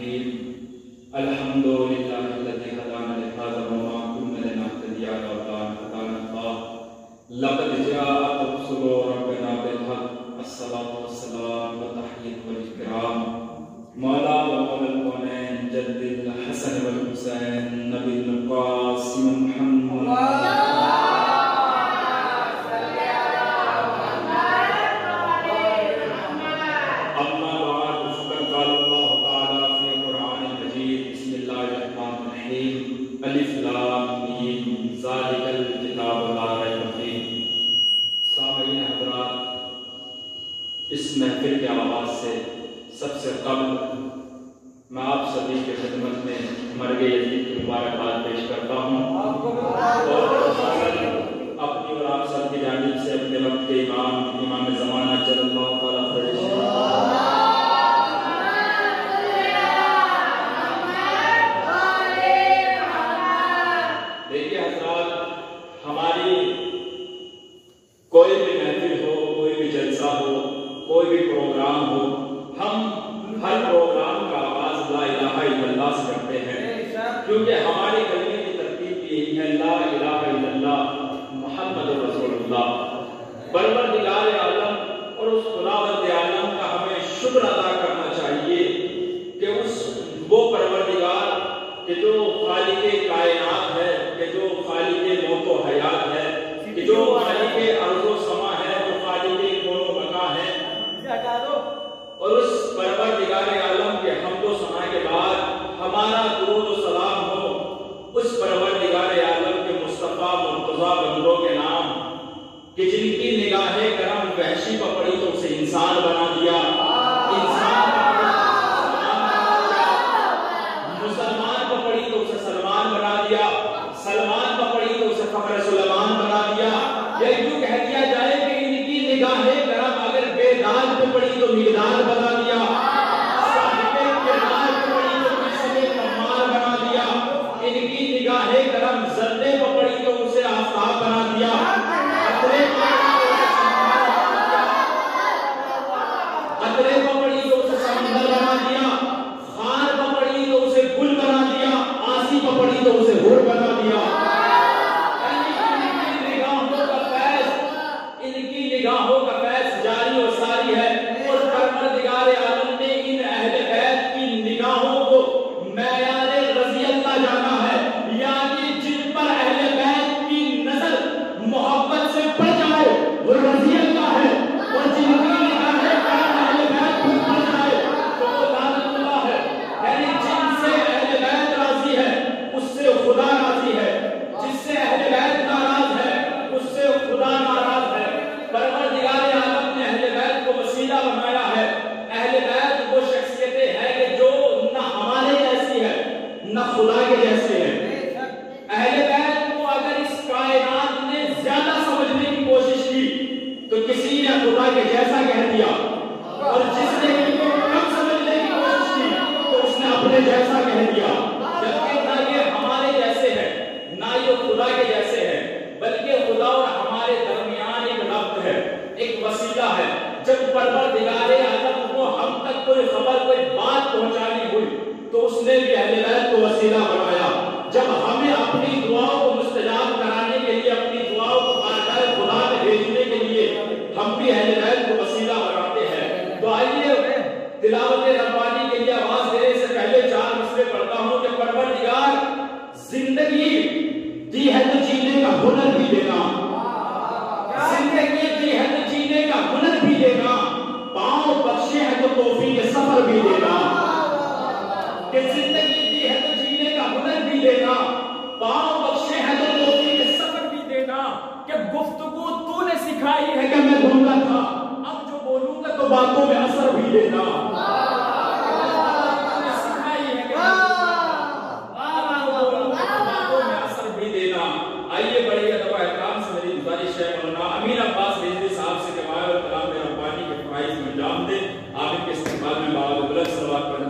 रहीम। अल्हम्दुलिल्लाहिल्लज़ी हदाना लिहाज़ा व मा कुन्ना लिनहतदिया लौला अन हदाना अल्लाह। लक़द जाअत रुसुलु रब्बिना बिल हक़्क़। अस्सलातु वस्सलाम व तहय्यत वल इकराम मौला व मौलल कौनैन जद्दिल हसन वल हुसैन नबील क़ासिम मुहम्मद। अलिफ लाम मीम ज़ालिकल किताबु ला रैब फीह। सामीन हज़रात, इस महफिल के आवाज़ से सबसे कब्ल मैं आप सभी की खिदमत में मरगे यज़ीद की मुबारकबाद पेश करता हूँ और अपनी और आप सब की जानिब से अपने वक्त के इमाम ज़माना जल्लल्लाहु तआला कोई भी महफिल हो, कोई भी जलसा हो, कोई भी प्रोग्राम हो, हम हर प्रोग्राम का आगाज़ ला इलाहा इल्लल्लाह से करते हैं, क्योंकि हमारे कलमे की तरतीब यही है, ला इलाहा इल्लल्लाह मुहम्मदुर रसूलुल्लाह। परवरदिगार आलम और उस खुदावंद आलम का हमें शुक्र अदा करना चाहिए कि वो परवरदिगार कि जो खालिक़े कायनात है, कि जो खालिक़े मौत व हयात है, कि जो खालिक़े अर्ज़ो समा है, जो खालिक़े कौनो बका है, और उस परवरदिगार आलम के हम्दो सना के बाद हमारा दुरूद व सलाम हो उस परवरदिगार आलम के मुस्तफ़ा मुर्तज़ा बंदों के नाम कि जिनकी निगाहें करम वहशी पर पड़ी तो उसे इंसान बना दिया, इंसान मुसलमान पर पड़ी तो उसे सलमान बना दिया, सलमान पर पड़ी तो उसे फ़ख्र सुलेमान बना दिया। या यूं कह दिया जाए कि इनकी निगाहें करम अगर बेदाग पे पड़ी तो मिगदाद बना दिया, साहिबे किरदार पे पड़ी तो किसने कमाल बना दिया, इनकी निगाहें करम ज़र्रे पे पड़ी तो उसे आफ़ताब बना दिया, कतरे पे पड़ी तो उसे समंदर बना दिया, खार पे पड़ी तो उसे गुल बना दिया, आसी पे पड़ी तो उसे हूर बना दिया। निगाहों का फैज़ जारी और सारी है और परवरदिगार आलम ने इन अहले बैत की निगाहों को मयारे रज़ी अल्लाह जाना है, यानी जिन पर अहले बैत की नजर मोहब्बत से पड़ जाए वो रज़ी अल्लाह है, और जिनकी निगाहें अहले बैत पर पड़ जाए तो वो लानतुल्लाह है। यानी जिनसे अहले बैत राजी है उससे खुदा राजी है, जिससे अहले बैत नाराज है उससे खुदा नाराज है। परवरदिगार आलम ने अहले बैत को वसीला बनाया है। अहले बैत वो शख्सियतें हैं कि जो न हमारे जैसी है न खुदा के जैसे है। अहले बैत को अगर इस कायनात ने ज्यादा समझने की कोशिश की तो किसी ने खुदा के जैसा कह दिया, और जिसने इनको कम समझने की कोशिश की तो उसने अपने जैसा कह दिया। जबकि ना ये हमारे जैसे है ना ये खुदा के जैसे है, बल्कि खुदा और हमारे दरमियान एक रब्त है, एक वसीला है। जब परवरदिगार आलम को हम तक कोई खबर कोई बात पहुंचानी हुई तो उसने भी अहले बैत को वसीला बनाया। जब हमें अपनी दुआओं को मुस्तजाब कराने के लिए, अपनी दुआओं को बारगाह खुदा में भेजने के लिए हम भी अहले बैत को वसीला बनाते हैं। तो आइए तिलावत रब्बानी के लिए आवाज देने से पहले 4 मसले पढ़ता हूं कि परवरदिगार जिंदगी दी है तो जीने का हुनर भी देना, जिंदगी दी है तो जीने का हुनर भी देना, पांव बख्शे हैं तो तौफीक के सफर भी देना। कि जिंदगी दी है तो जीने का हुनर भी देना, पांव बख्शे हैं तो तौफीक के सफर भी देना। कि गुफ्तगू तूने सिखाई है कि मैं गूंगा था, अब जो बोलूंगा तो बातों में असर भी देना। आइए बड़ी अदब एहतराम से मेरी गुजारिश है मौलाना अमीन अब्बास रिजवी साहब से कमाल और कलाम रब्बानी के फराइज़ में अंजाम दे। आप इनके इस्तेमाल में बावल बुलंद सलवात पर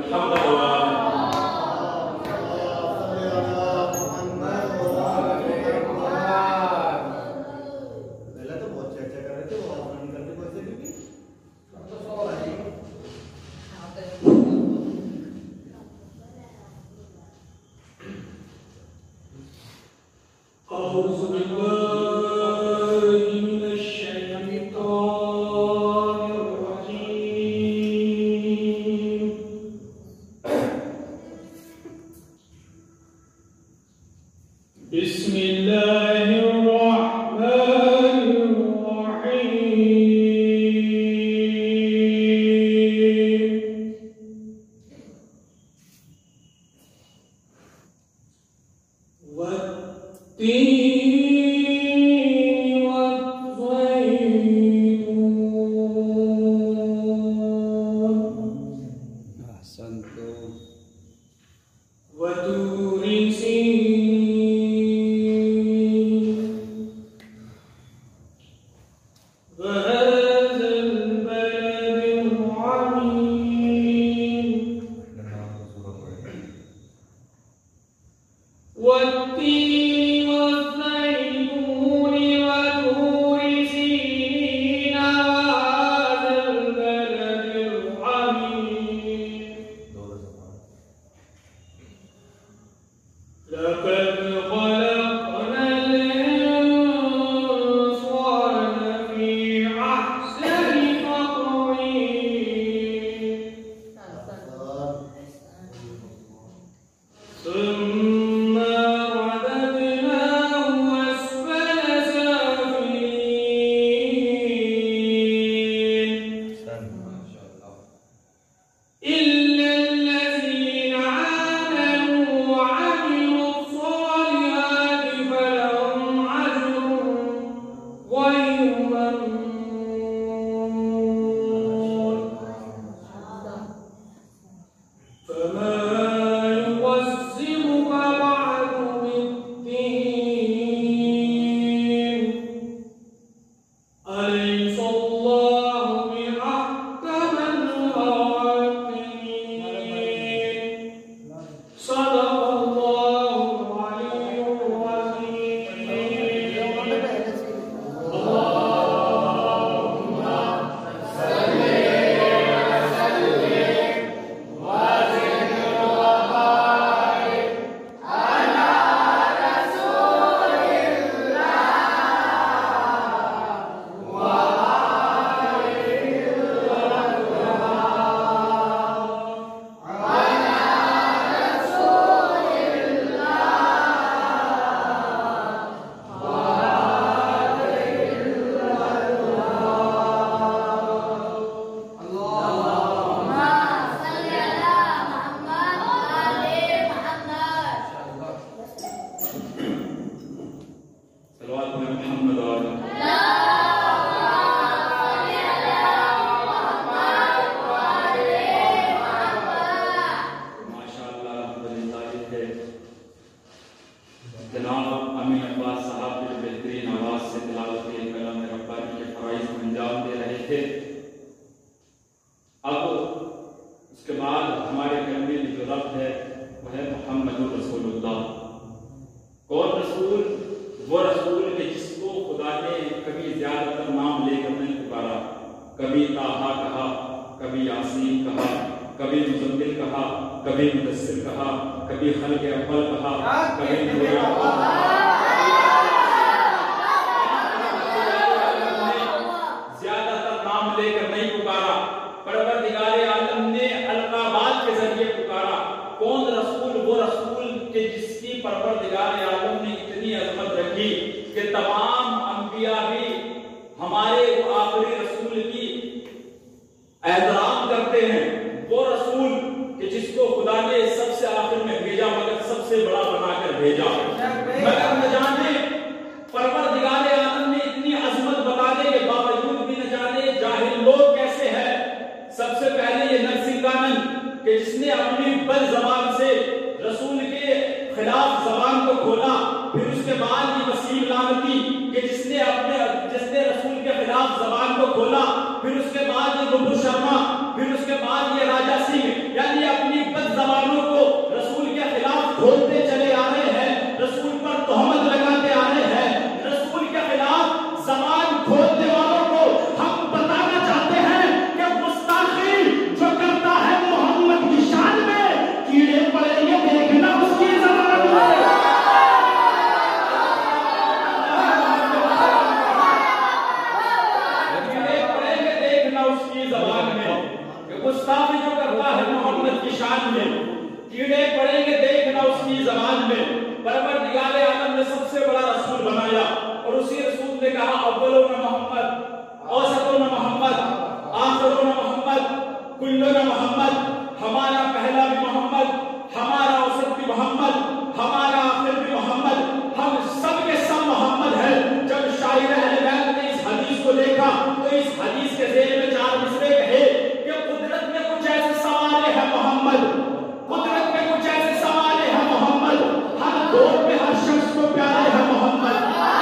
शान में, कीड़े पड़ेंगे देखना उसकी जबान में। परवरदिगार आलम ने सबसे बड़ा रसूल बनाया और उसी रसूल ने कहा अव्वलुन मोहम्मद, औसतुन मोहम्मद, आखिरुन मोहम्मद, कुल्लुन मोहम्मद। हमारा पहला भी मोहम्मद, हमारा औसत भी मोहम्मद, हमारा आखिर भी मोहम्मद, हम सब के सब मोहम्मद है। जब शायर अहले बैत ने इस हदीस को देखा तो इस हदीस के ज़ेल में 4 मिसरे कहे कि कुदरत में कुछ ऐसे सवाले हैं मोहम्मद, कुदरत में कुछ ऐसे सवाले हैं मोहम्मद, हर दौर में हर शख्स को प्यारे हैं मोहम्मद,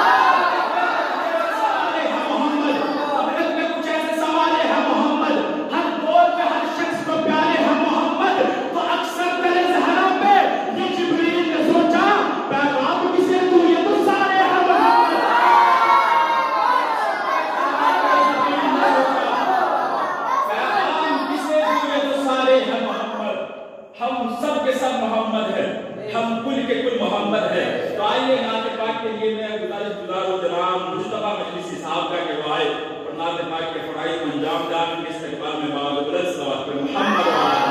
सवाले हैं मोहम्मद। कुदरत में कुछ ऐसे सवाले हैं मोहम्मद, हर दौर में हर शख्स को प्यारे हैं मोहम्मद। तो अक्सर तेरे ज़हरा पे ये जिब्रील ने सोचा पैगाम किसे तू, ये तो सारे हैं मोहम्मद। पैगाम किसे तू, ये तो सारे हैं मोहम्मद। हम सब के सब मोहम्मद है, हम कुल के कुल मोहम्मद है। तो आइए नात पाक के लिए मैं गुजारिश गुजारूं जनाब मुस्तफा मजलिसी साहब का कि वो आए और नात पाक के फराइज़ को अंजाम देने के इस्तकबाल में बावजूद सवाल पर मोहम्मद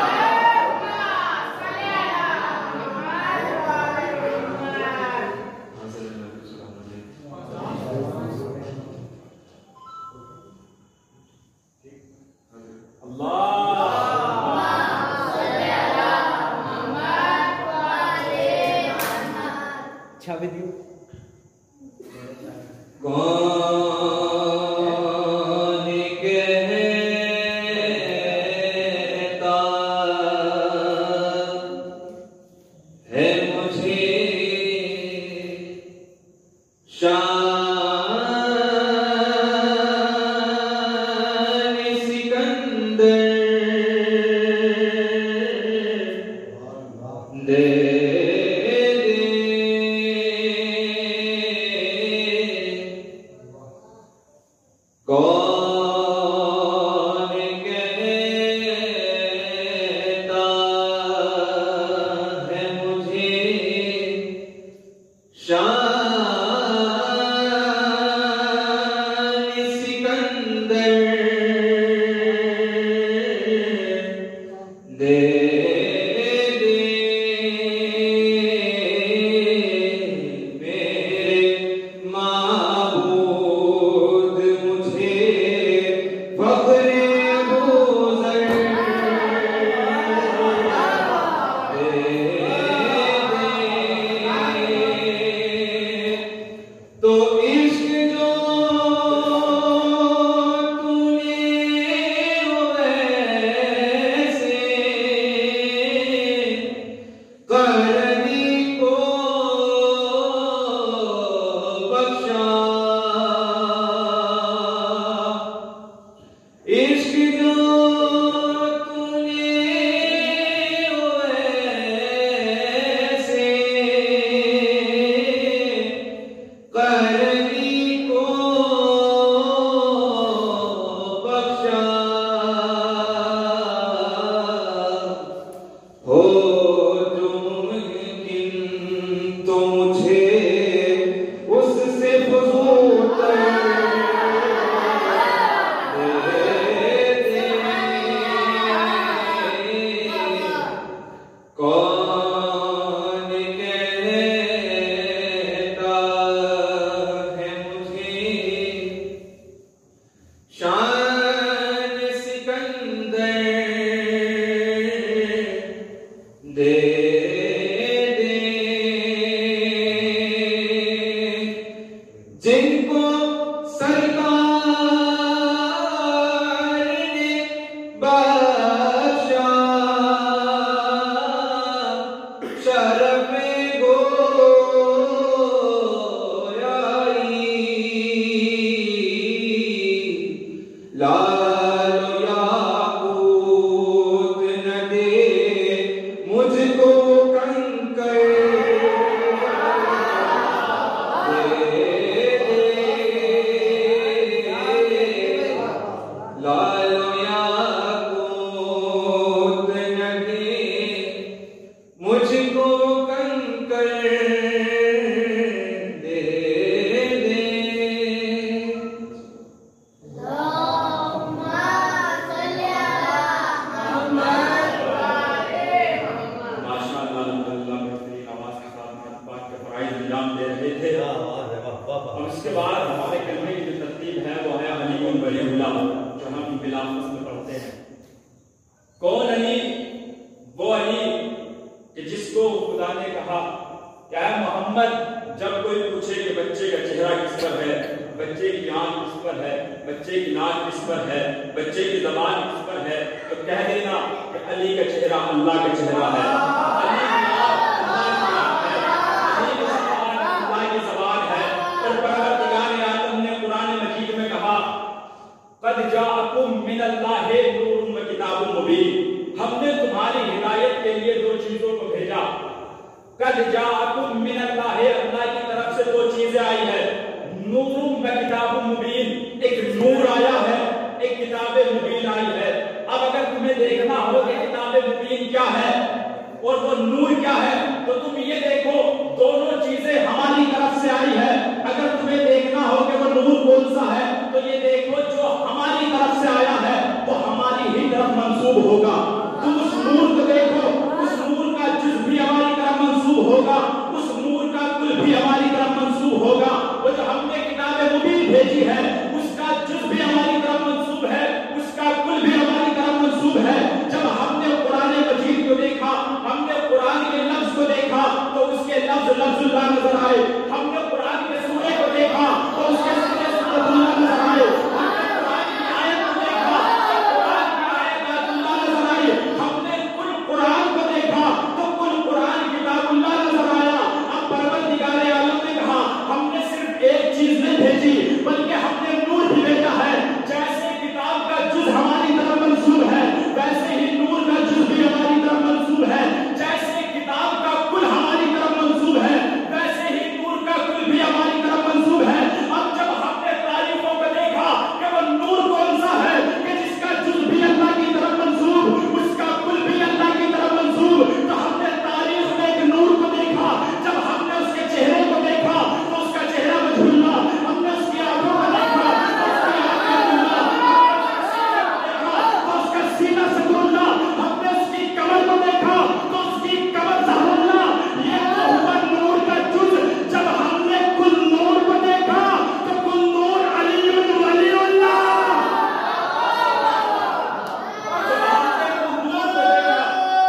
मुझको अब इसके बाद हमारे कलमे की जो तरतीब है वो है अली वलीउल्लाह, जो हम बिलाफस में पढ़ते हैं। कौन अली? वो अली कि जिसको खुदा ने कहा क्या मोहम्मद, जब कोई पूछे कि बच्चे का चेहरा किस पर है, बच्चे की आंख किस पर है, बच्चे की नाक किस पर है, बच्चे की जबान किस पर है, तो कह देना कि अली का चेहरा अल्लाह का चेहरा है, अली की आंख अल्लाह की आंख है, अली की जबान अल्लाह की जबान है। और परवरदिगार आलम ने कुरान मजीद में कहा क़द जाअकुम मिनल्लाहि नूरुन व किताबुम मुबीन, हमने तुम्हारी हिदायत के लिए दो चीजों को भेजा। कद जाअकुम मिनल्लाहि, अल्लाह की तरफ से दो चीजें आई है, नूरुम व किताबुम मुबीन, एक नूर आया है, एक किताब मुबीन आई है। अब अगर तुम्हें देखना हो कि किताब मुबीन क्या है और वो नूर क्या है, तो तुम ये देखो दोनों चीजें हमारी तरफ से आई है। अगर तुम्हें देखना हो कि वो नूर कौन सा है, तो ये देखो जो हमारी तरफ से आया है वो हमारी ही तरफ मंसूब होगा। तुम उस नूर को देखो, उस नूर का जुज़ भी हमारी तरफ मंसूब होगा, उस नूर का कुल भी हमारी तरफ मंसूब होगा। वो जो हमने किताब मुबीन भेजी है उसका जुज़ भी हमारी तरफ मंसूब है, उसका कुल भी हमारी तरफ मंसूब है। जब हमने कुरान मजीद को देखा, हमने कुरान के लफ्ज को देखा तो उसके लफ्ज लफ्जुल्लाह नजर आए, हमने कुरान के सूरे को देखा तो उसके सूरे सूरतुल्लाह नजर आए, हमने कुरान की आयत को देखा तो कुरान की आयत आयतुल्लाह नजर आई, हमने कुल कुरान को देखा तो कुल कुरान किताबुल्लाह नजर आया। अब परवरदिगार आलम ने कहा हमने सिर्फ एक चीज नहीं भेजी बल्कि हमने नूर भी भेजा है। जैसे किताब का जुज़ हमारी तरफ मंसूब है वैसे ही नूर का जुज़ भी हमारी तरफ मंसूब है। जैसे किताब का कुल हमारी तरफ मंसूब है वैसे ही नूर का कुल भी हमारी तरफ मंसूब है। अब जब हमने तारीफों को देखा कि वो नूर कौन सा है कि जिसका जुज़ भी अल्लाह की तरफ मंसूब, उसका कुल भी अल्लाह की तरफ मंसूब, तो हमने तारीफ में एक नूर को देखा। जब हमने उसके चेहरे को देखा तो उसका चेहरा वजहुल्लाह, हमने उसकी आंखों को देखा तो उसकी आंखें देखा तो उसका सीना सदरुल्लाह, हमने उसकी कमर को देखा तो उसकी कमर ज़हरुल्लाह। ये तो हुआ नूर का जुज़। जब हमने कुल नूर को देखा तो कुल नूर अलीयुन वलीउल्लाह। जब हमने कुल नूर को देखा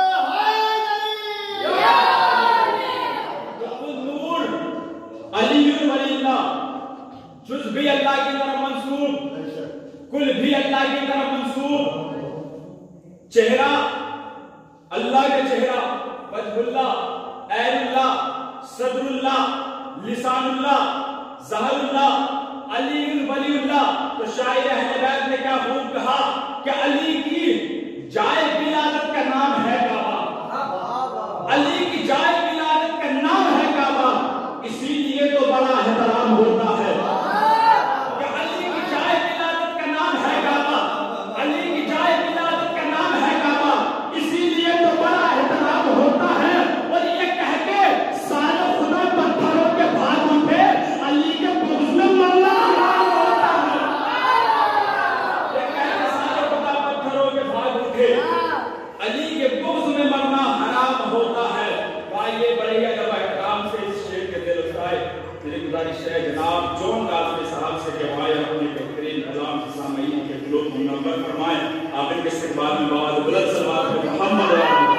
तो कुल नूर अलीयुन वलीउल्लाह, जुज़ भी अल्लाह की तरफ मंसूब, कुल भी अल्लाह की तरफ मंसूब। चेहरा अल्लाह का चेहरा, वजहुल्लाह, ऐनुल्लाह, सदरुल्लाह, लिसानुल्लाह, ज़हरुल्लाह, अलीयुन वलीउल्लाह। तो शायर अहले बैत ने क्या खूब कहा कि अली की जाए विलादत का नाम है काबा, अली की जाए विलादत का नाम है काबा, इसीलिए तो बड़ा एहतराम होता है कि अली की जाए विलादत का नाम है काबा, अली की जाए विलादत का नाम है काबा, इसीलिए तो बड़ा एहतराम होता है। और ये कह के सारे खुदा पत्थरों के भाग उठे, अली के बुग़्ज़ में मरना हराम होता है। ये कह के सारे खुदा पत्थरों के भाग उठे, अली के बुग़्ज़ में मरना हराम होता है। आइए बढ़िए अदब एहतराम से इस शेर के दिल उठाए। मेरी गुजारिश है जनाब जॉन गाज़ी साहब से कि आए अपने बेहतरीन कलाम के सामईन के दिलों को मुनव्वर फरमाएं। आप इनके इस्तक़बाल में बहुत बुलंद सलवात पे मोहम्मद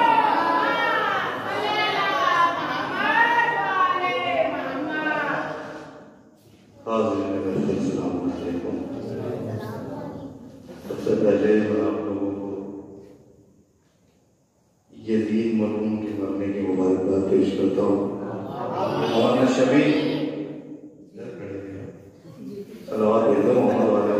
सबसे पहले मैं आप लोगों को यजीद मरहूम के मरने की मुबारकबाद पेश करता हूँ। मोहम्मद शबी सलावत भेज दो मोहम्मद वाले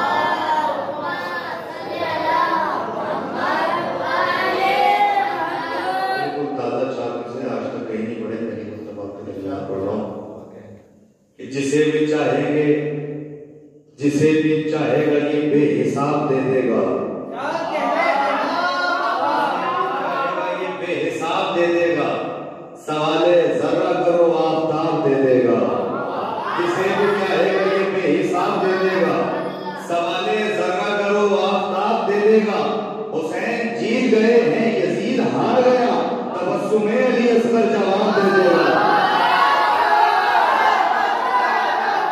बिल्कुल ताज़ा चाक से आज तक कहीं नहीं पढ़े, कहीं मुस्तफा के खिलाफ पढ़ रहा हूँ कि जिसे भी चाहेंगे, जिसे भी चाहेगा ये बेहिसाब दे देगा, ये बेहिसाब दे देगा, सवाले जर्रा करो आफ्ताब दे देगा। जिसे भी चाहेगा ये बेहिसाब दे देगा, सवाले जर्रा करो आफ्ताब दे देगा। हुसैन जीत गए हैं, यजीद हार गया, तबस्सुमे अली असगर जवाब दे देगा।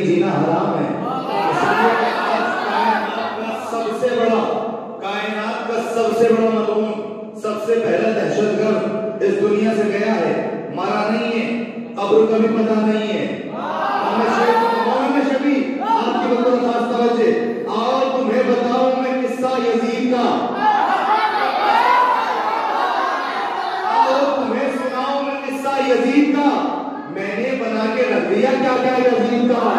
जीना हराम है। इसलिए आज कायनात का सबसे बड़ा मलून, सबसे पहला दहशतगर्द इस दुनिया से गया है, मारा नहीं है, कब्र का भी पता नहीं है। शबी आपकी बातों में खास तवज्जो, आओ तुम्हें बताऊं मैं किस्सा यजीद का, आओ तुम्हें सुनाऊं मैं किस्सा यजीद का। मैंने बना के रख दिया क्या क्या यजीद का,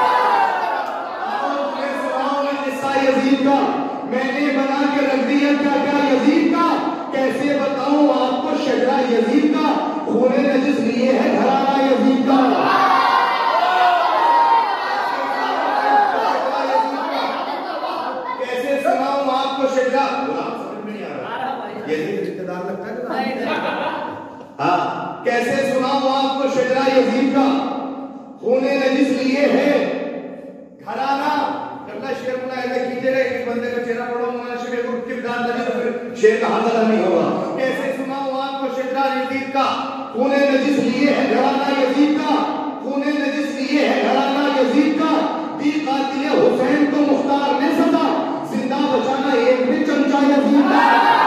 आओ तुम्हें सुनाऊं मैं किस्सा यजीद का। मैंने बना के रख दिया क्या क्या यजीद का। कैसे बताऊं आपको शजरा यजीद का, खूने नजिस लिए है घराना यजीद का। कैसे सुनाऊं आपको शजरा, समझ में नहीं आ रहा, यजीद रिश्तेदार लगता है। हाँ, कैसे सुनाऊं आपको शजरा यजीद का, खूने नजिस लिए है घराना। शेर मुलाहिजा कीजिएगा, एक बंदे का चेहरा पढ़ो, शेर का हाथ नहीं होगा। कैसे सुनाऊं आपको शजरा यजीद का, खूने नजिस लिए है घराना यजीद का, खूने नजिस लिए है घराना यजीद का। दी कातिल हुसैन को मुख्तार ने सजा, जिंदा बचाना एक भी चमचा यजीद का।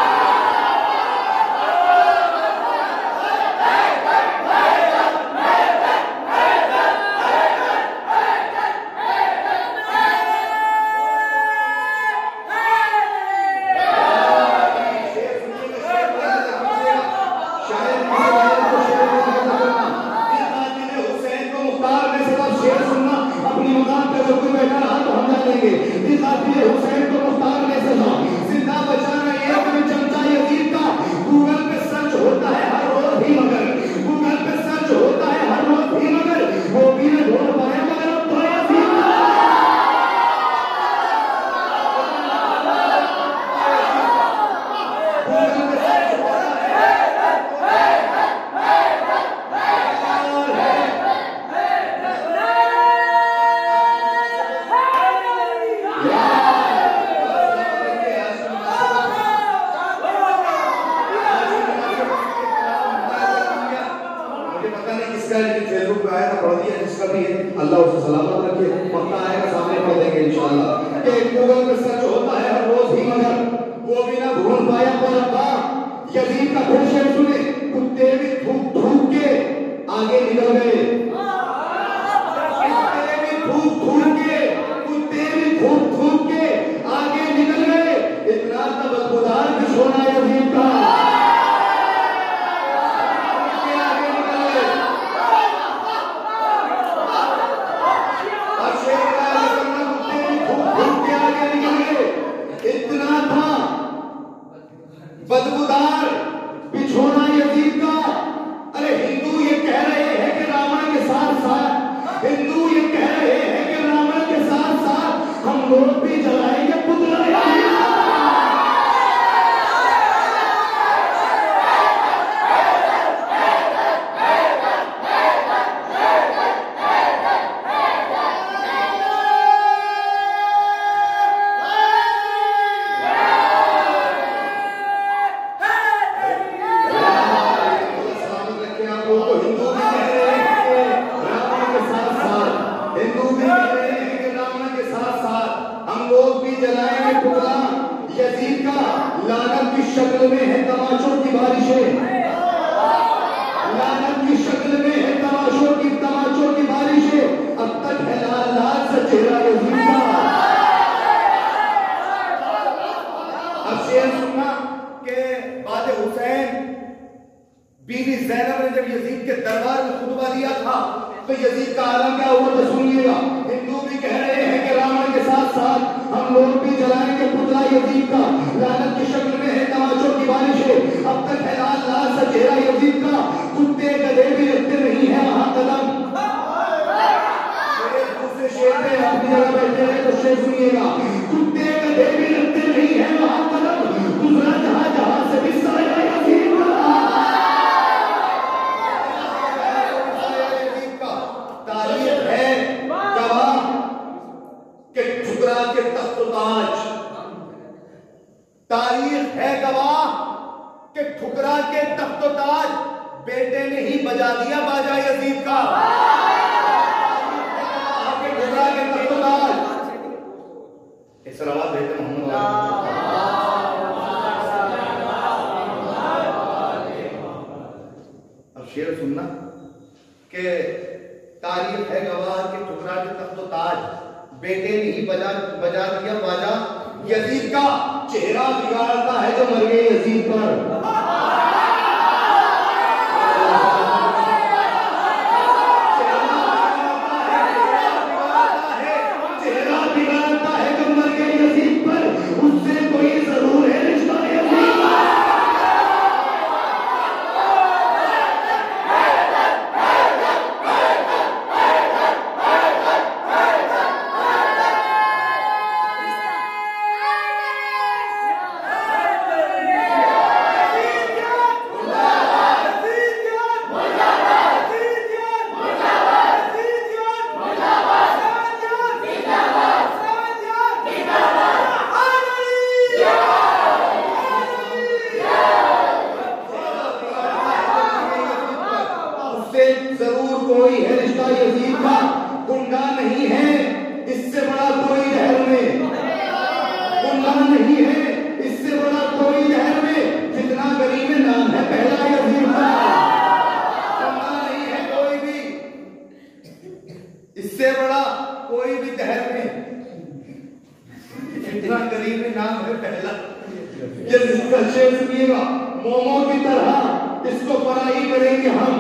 अल्लाह उसे सलामत रखे, वक्त आएगा सामने पढ़ देंगे इंशाअल्लाह। कि गूगल पे सर्च होता है हर रोज ही, मगर वो भी ना भूल पाया पर अब्बा। यजीद का फिर शेर सुने, कुत्ते भी थूक थूक के आगे निकल गए, कुत्ते भी थूक थूक के आगे निकल गए। इतना तबदुदार भी छोड़ा यजीद का, बदबूदार बिछोना यजीद का। अरे हिंदू ये कह रहे हैं कि रावण के साथ साथ, हिंदू ये कह रहे हैं कि रावण के साथ साथ हम लोग भी जलाएंगे पुतला यजीद का। शक्ल में है तमाशों की बारिशें, लानत की शक्ल में है तमाशों की बारिशें। अब तक है लाल लाल सा चेहरा यजीद का। अब शेर सुनना के बाद हुसैन बीवी ज़ैनब ने जब यजीद के दरबार में खुतबा दिया था तो यजीद का आलम क्या हुआ तो सुनिएगा। हिंदू भी कह रहे हैं कि रावण के साथ साथ हम लोग भी जलाएंगे पुतला यजीद का, लानत की शक्ल में है तमाशों की बारिशें। अब तक है लाल लाल सा चेहरा यजीद का, कुत्ते गधे भी रखते नहीं है वहां कदम। दूसरे शेर पे अपनी जगह बैठे हैं तो शेर सुनिएगा, कुत्ते गधे भी रखते नहीं है वहां कदम, गुजरा जहां जहां से भी साया यजीद का। तारीख है गवाह के ठुकरा के तख्त-ओ-ताज, तारीख है गवाह के ठुकरा के तख्त-ओ-ताज बेटे ने ही बजा दिया बाजा यजीद का। गवाह के ठुकरा के तख्तो ताज, बेटे ने ही बजा दिया बाजा यजीद का, चेहरा बिगाड़ता है जो मर गए यजीद पर। चेहरा बिगाड़ता है जो मर गए यजीद पर, उससे कोई जरूर है रिश्ता यजीद का। जरूर कोई है रिश्ता यजीद का, गुंडा नहीं है इससे बड़ा कोई जहर में, गुंडा नहीं है इससे बड़ा कोई जहर में, जितना गरीब नाम है पहला यजीद का। गुंडा नहीं है कोई भी इससे बड़ा कोई भी जहर में, जितना गरीब नाम है पहला। ये जिसका शेर सुनिएगा, मोमो की तरह इसको पराई करेंगे हम,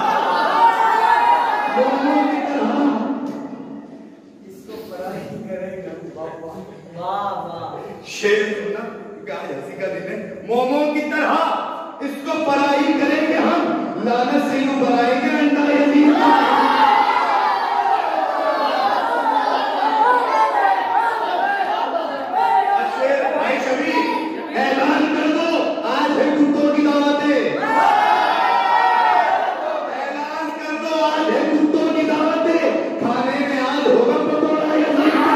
मोमो की तरह इसको पराई करेंगे। शेर सुनना, क्या हंसी का दिन है। मोमो की तरह इसको पराई करेंगे हम, लानत से यूं बनाएंगे अंडा यजीद का। शेर भाई शबीर ऐलान कर दो, आज है कुत्तों की दावतें, ऐलान कर दो आज है कुत्तों की दावतें, खाने में आज होगा पकौड़ा यजीद का।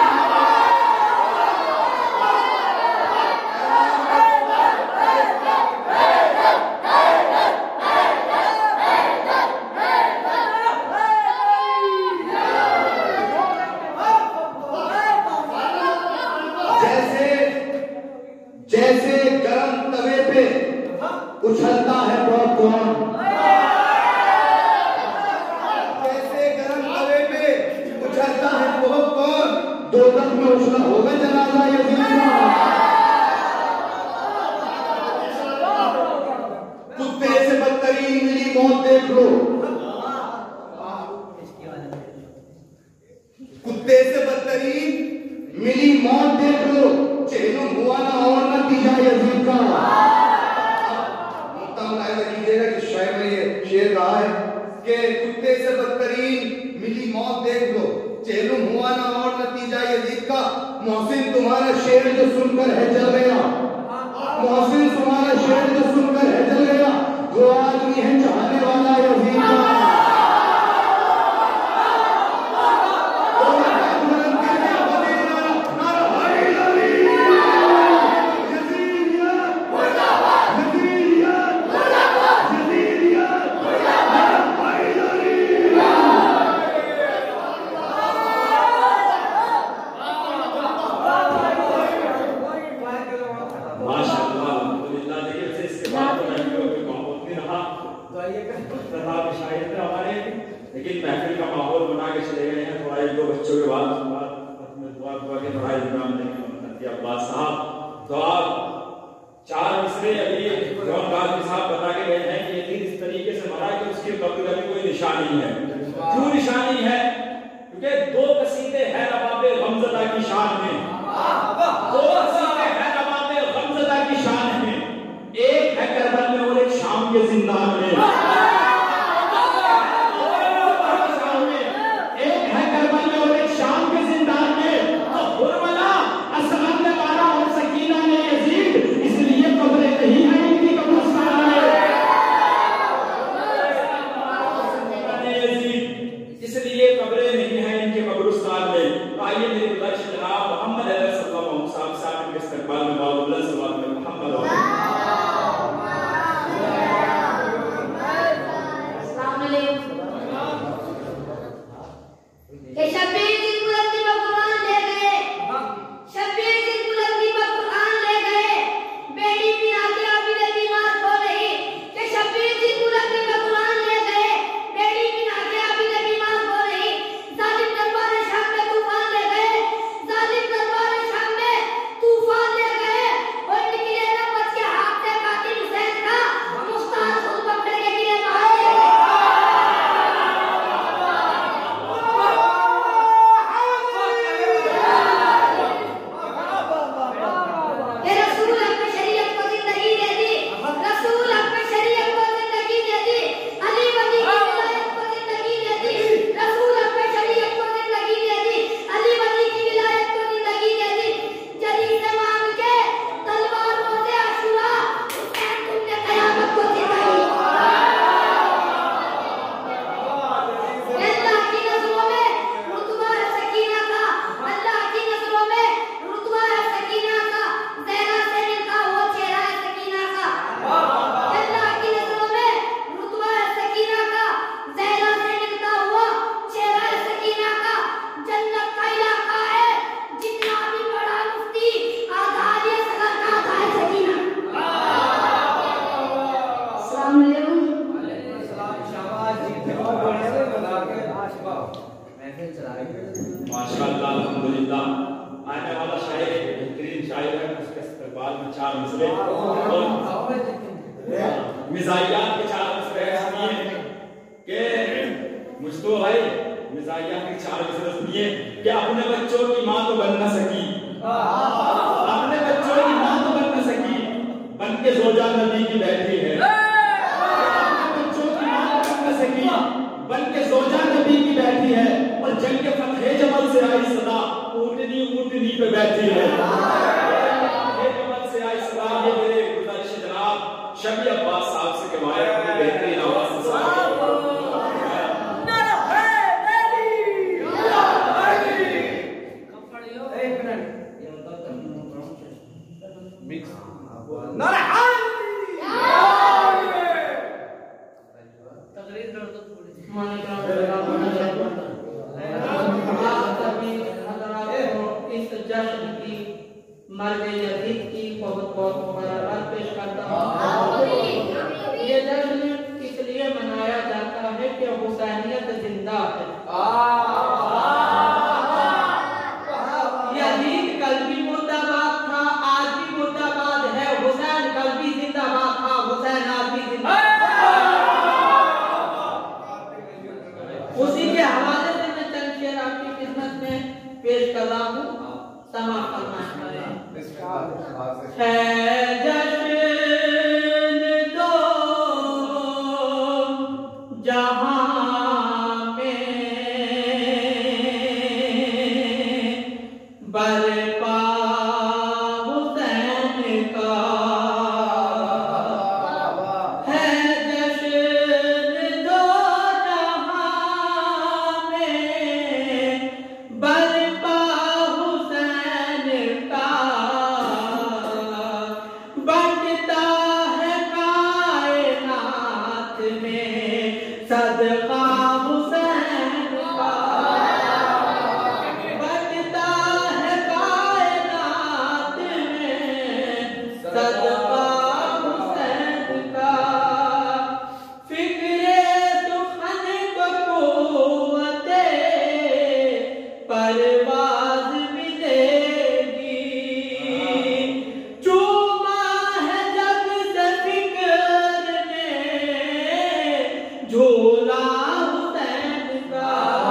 जैसे गरम तवे पे उछलता है पॉपकॉर्न, जैसे गरम तवे पे उछलता है पॉपकॉर्न, दोज़ख में उछला होगा जनाजा यजीद का। कुत्ते से बदतरीन मिली मौत देख लो, कुत्ते से बदतरीन मिली मौत देख लो, चेहलुम हुआ ना और नतीजा यजीद का। कीजिएगा कि शायर में ये शेर कहा है कि कुत्ते से बदतरीन मिली मौत देख लो, चेहलुम हुआ ना और नतीजा यजीद का। मोहसिन तुम्हारा शेर जो सुनकर है जल गया, मोहसिन तुम्हारा शेर जो सुनकर है जल गया, वो आदमी है चाहने वाला यजीद का। लेकिन महफिल का माहौल बना के चले गए हैं। थोड़ा एक दो बच्चों के बाद अब्बास साहब, तो आप चार मिसरे अभी जॉन गाजी साहब बता के गए हैं कि यतीम इस तरीके से मरा कि उसकी कब्र का भी कोई निशान नहीं है। क्यों निशान नहीं है? क्योंकि दो कसीदे हैं रबाबे गमज़दा की शान में, दो कसीदे हैं रबाबे गमज़दा की शान में, एक है करबल में और एक शाम के जिंदान में। माशाअल्लाह अल्हम्दुलिल्लाह। आने वाला शायर बेहतरीन शायर है, उसके इस्तेमाल में 4 मिसरे और मिजाइयात के 4 मिसरे सुनिए कि मुझको भाई मिजाइयात के 4 मिसरे सुनिए कि अपने बच्चों की मां तो बन न सकी, अपने बच्चों की मां तो बन न सकी, बन के जोजा नबी की बैठी है। अपने बच्चों की मां तो बन न सकी, बन के जोजा नबी की बैठी है। और जंग के फतह जमल से आई सदा, ऊँटनी ऊँटनी पे बैठी है। फतह जमल से आई सदा, ये मेरे गुज़ारिश जनाब शबी अब्बास साहब से कमाया अपनी बेहतरीन आवाज से मर्द यजीद की बहुत बहुत मुबारकबाद पेश करता हूँ। ये जश्न इसलिए मनाया जाता है कि हुसैनियत जिंदा है। यजीद कल भी मुर्दाबाद था, आज भी मुर्दाबाद है। हुसैन कल भी जिंदाबाद था, हुसैन आज भी जिंदाबाद। उसी के हवाले से मैं चंद शेर आपकी खिदमत में पेश कर रहा हूँ। समाप्त करना है जश्न दो जहां में बरपा हुसैन का है। जश्न दो जहां में बरपा हुसैन का, बंटता है कायनात में सदका हुसैन का, बंटता है कायनात में सदका हुसैन का। फिक्रे सुखन को कुव्वते परवाज़ मिलेगी, चूमा है जब से फिक्र ने झूला हुसैन का,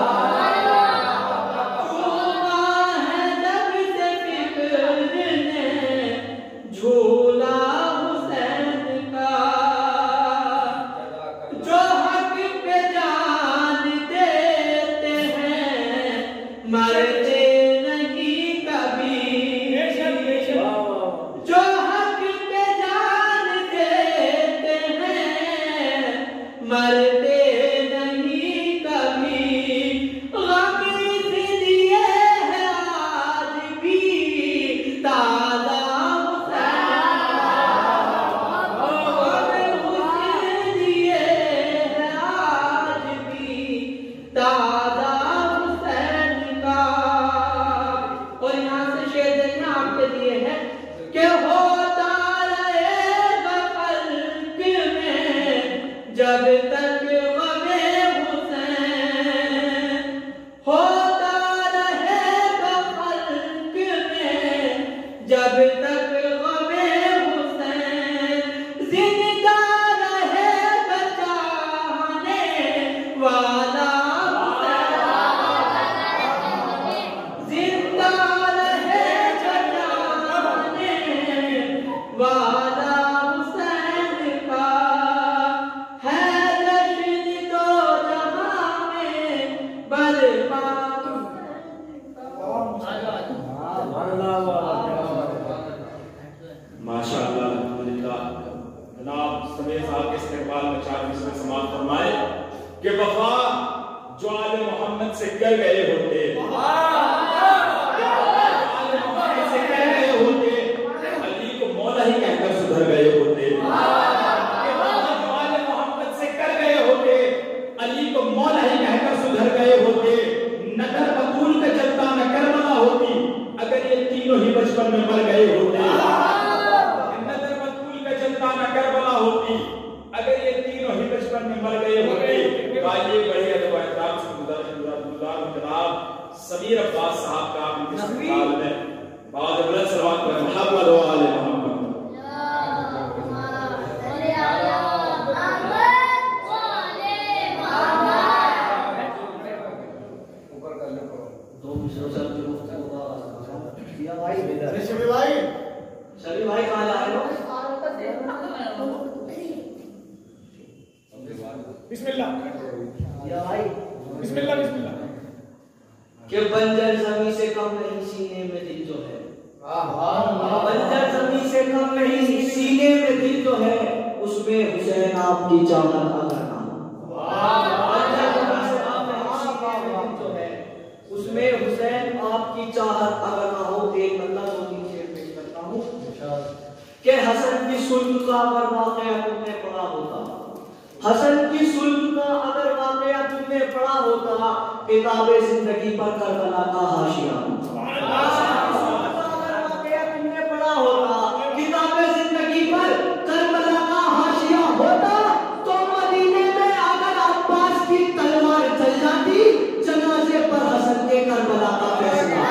चूमा है जब से फिक्र ने झूला हुसैन का। जो हक पे जान देते हैं मरते नहीं कभी, जो हक पे जान देते हैं मरते नहीं कभी। गम इसलिए है आज भी ताज़ा हुसैन का, गम इसलिए है आज भी ताज़ा हुसैन का। और यहाँ से शेर देखना आपके लिए है कि होता रहेगा खल्क में जब तक गमे हुसैन, होता रहेगा खल्क में जब तक गमे हुसैन। जिंदा रहेगा चाहने वाला हुसैन, जिंदा रहेगा चाहने वाला हुसैन का। है जश्न दो जहां में बरपा माशाअल्लाह अल्हम्दुलिल्लाह। जनाब समय साहब के इस्तेमाल में 4 मिसरे समाप्त फरमाए कि वफा जो आले मोहम्मद से कर गए होते, आले मोहम्मद से कह गए होते, अली को मौला ही कहकर सुधर गए होते। जो आले मोहम्मद से कर गए होते, अली को मौला ही कहकर सुधर गए होते। नदर बतूल का चलता न करबला होती, अगर ये तीनों ही बचपन में मर गए होते। नदर बतूल का चलता न करबला होती, अगर ये तीनों ही बचपन में मर गए होते। आइए बड़े अदब एहतराम से गुजारिश जनाब समीर अब्बास साहब का उनके अस्पताल में बाद बुलंद सलवात पर मोहम्मद व आले मोहम्मद। सभी भाई कहाँ जा रहे हो? बिस्मिल्लाह या भाई बिस्मिल्लाह बिस्मिल्लाह। कि बंजर जमीन से कम नहीं सीने में दिल जो है, बंजर जमीन से कम नहीं सीने में दिल जो है, उसमें हुसैन आपकी चाहत अगर ना हो, बंजर जमीन से कम नहीं सीने में दिल जो है, उसमें हुसैन आपकी चाहत अगर ना हो। एक बंदा दो तीन शेर पेश करता हूँ कि हसन की सुल्ह का अगर वाकया तुमने पढ़ा होता, हसन की सुल्ह का अगर वाकया तुमने पढ़ा होता, किताबे जिंदगी पर करबला का हाशिया अगर वाकया तुमने पढ़ा होता, किताबे जिंदगी पर करबला का हाशिया होता, तो मदीने में अगर अब्बास की तलवार चल जाती, जनाजे पर हसन के करबला का फैसला,